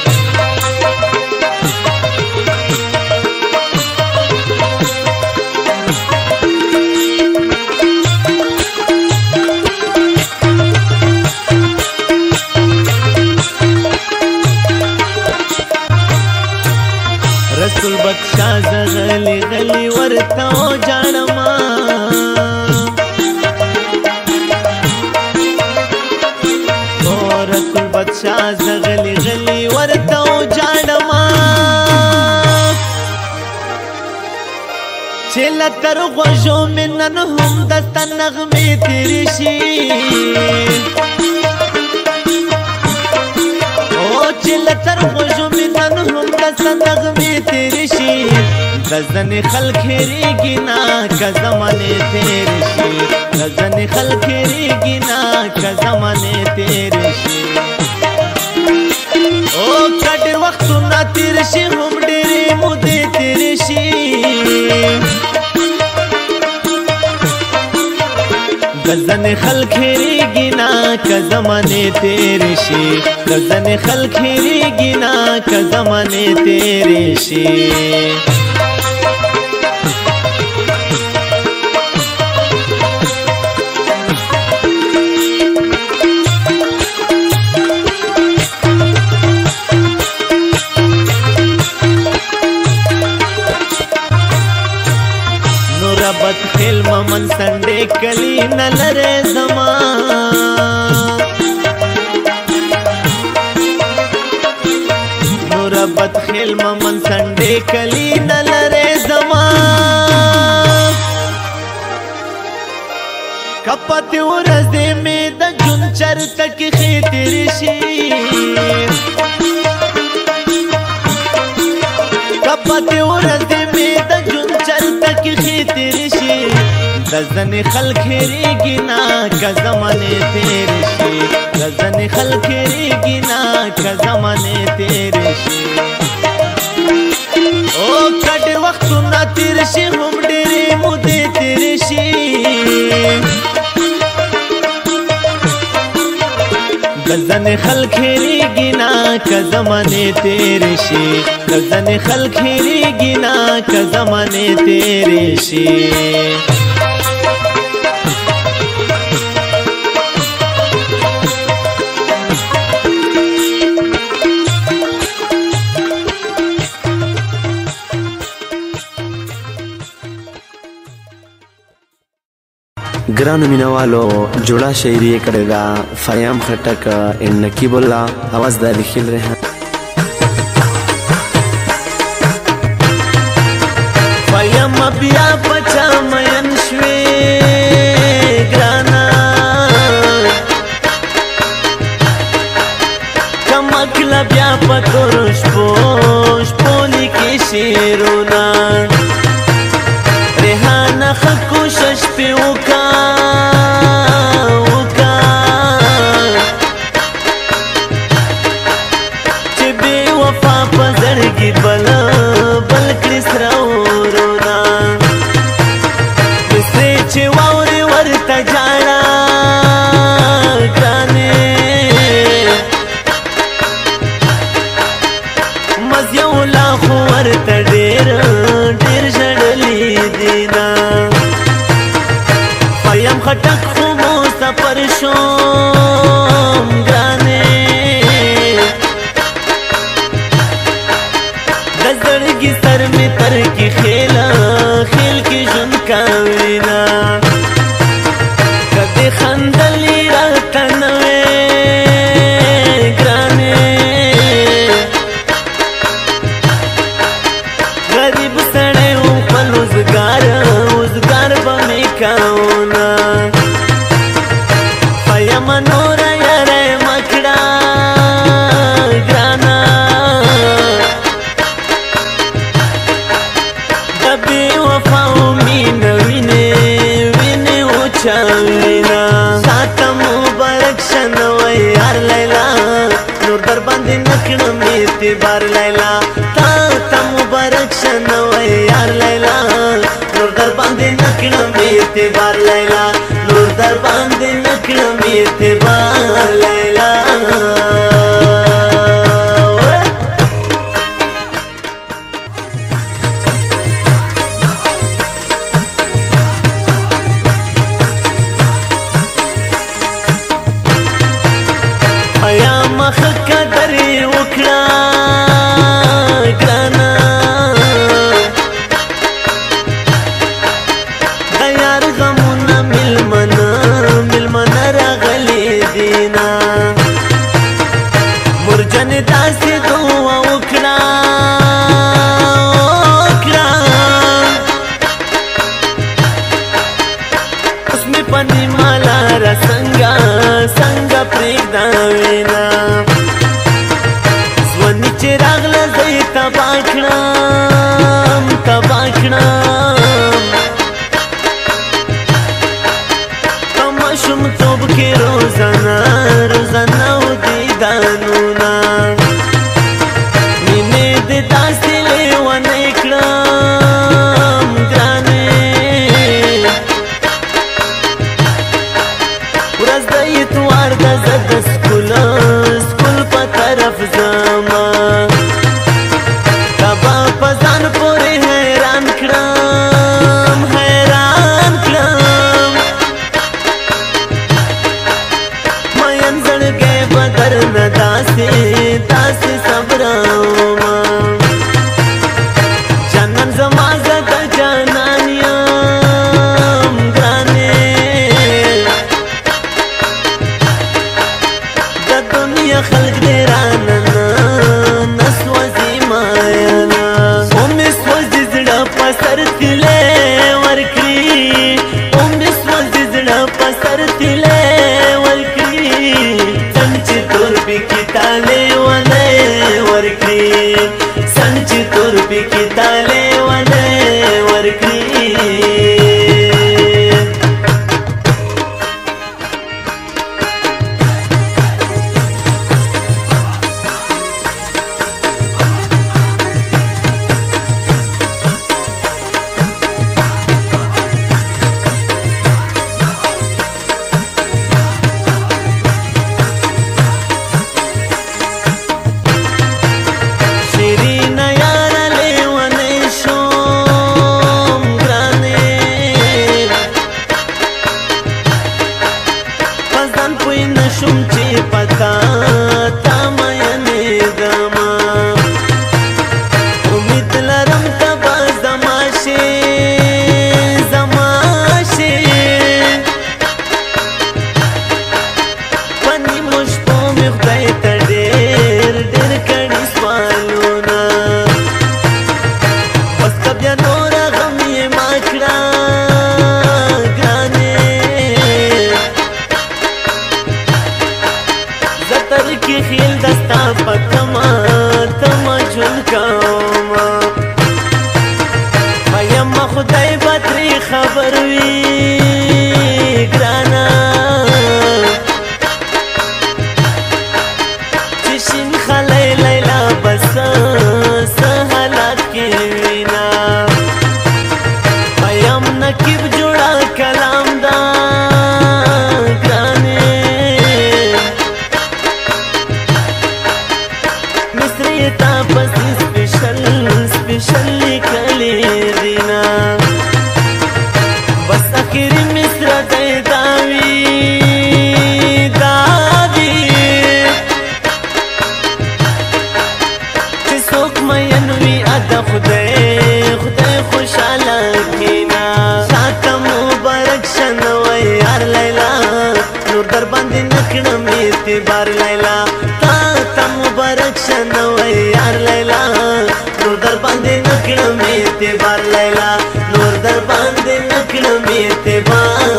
رسول بخشا زغلی غلی ورتاو جانما او رسول بخشا زغلی غلی ورتاو جانما چلا تر غوجو منن هم دست نغمه تیری شي او چلا تر غوجو منن هم دست نغمه تیری شي زن خلخيري گنا که زمانه تیر شي زن خلخيري گنا که زمانه تیر شي او کډ وختونه تیر شي هم ډېرې مودې تیر شي زن خلخيري گنا که زمانه تیر شي زن خلخيري گنا که زمانه تیر شي बद खेल ममन संडे कली न लरे जमा नूरा बद खेल ममन संडे कली न लरे जमा कपति उरस दे में द जुन चर तक खीतिर शी कपति उरस दे में द जुन चर तक खीतिर शी زن خلخيري گنا که زمانه تیر شي زن خلخيري گنا که زمانه تیر شي او کډ وختونه تیر شي هم ډېرې مودې تیر شي زن خلخيري گنا که زمانه تیر شي زن خلخيري گنا که زمانه تیر شي ग्रान मीनावालो जोड़ा शायरी करेगा फयाम खटक इन नकीबुल्ला आवाज दारी खिल रहे हैं फयाम बिया बचा मयन श्वे ग्राना चमकला बिया पतोरुष पोष पोली की शेरोना रेहाना खकुशश पे उका बल बल कृष्ण रोना से चिवावर वरता जाना गाने मज़्यौला वरता डेर डेर जड़ली दीना पयम खटक खुमो सफर शोम गाने की सर में तर की खेला खेल की जुन का वीना कदे खंदली रतनवे ग्राने गरीब सड़े ऊपर उजगार बमे काउना पया मनोरा यारे मखड़ा ग्राना باندې نکړم اعتبار لیلا نور در باندې نکړم اعتبار لیلا حیا مخ قدر وکړه ګرانه د یار غمونه ملمنه راغلي دینا مرجن داسې دعا وکړه اوس مې په نیمه لاره څنګه پرېږده وینا ځواني چې راغله زه یې تباه کړم په ماشومتوب کې روزانه و دیدانونه مینې دې داسې لیونی کړم ګرانې ورځ د اتوار ده زه د سکول په طرف ځمه تا به په ځان پورې حیران کړم مین زړګی به درنه داسې صبرومه جانان زما زه د جانان یم ګرانې د دنیا خلق دې رانه نه سوځي مایانه او مې سوځي زړه په سر تلې ورکړي سر تلې ورکړي څنګه چې تور پکې تالې ونه ورکړي خبر وی ګرانا چې شین خلای لیلا بس سهالات کې وینا پیم نکیب جوړا کلام دا ګرانه مصری تا پس سپیشل کلی دینا بس اخیری مصر داوی چې څوک مینوي ادا خدای خوشاله کینا ساته مبارک شنوي یار لیلا نور در باندې نکړم اعتبار لیلا تا مبارک شنوي یار لیلا نور در باندې نکړم اعتبار لیلا نور در باندې نکړم اعتبار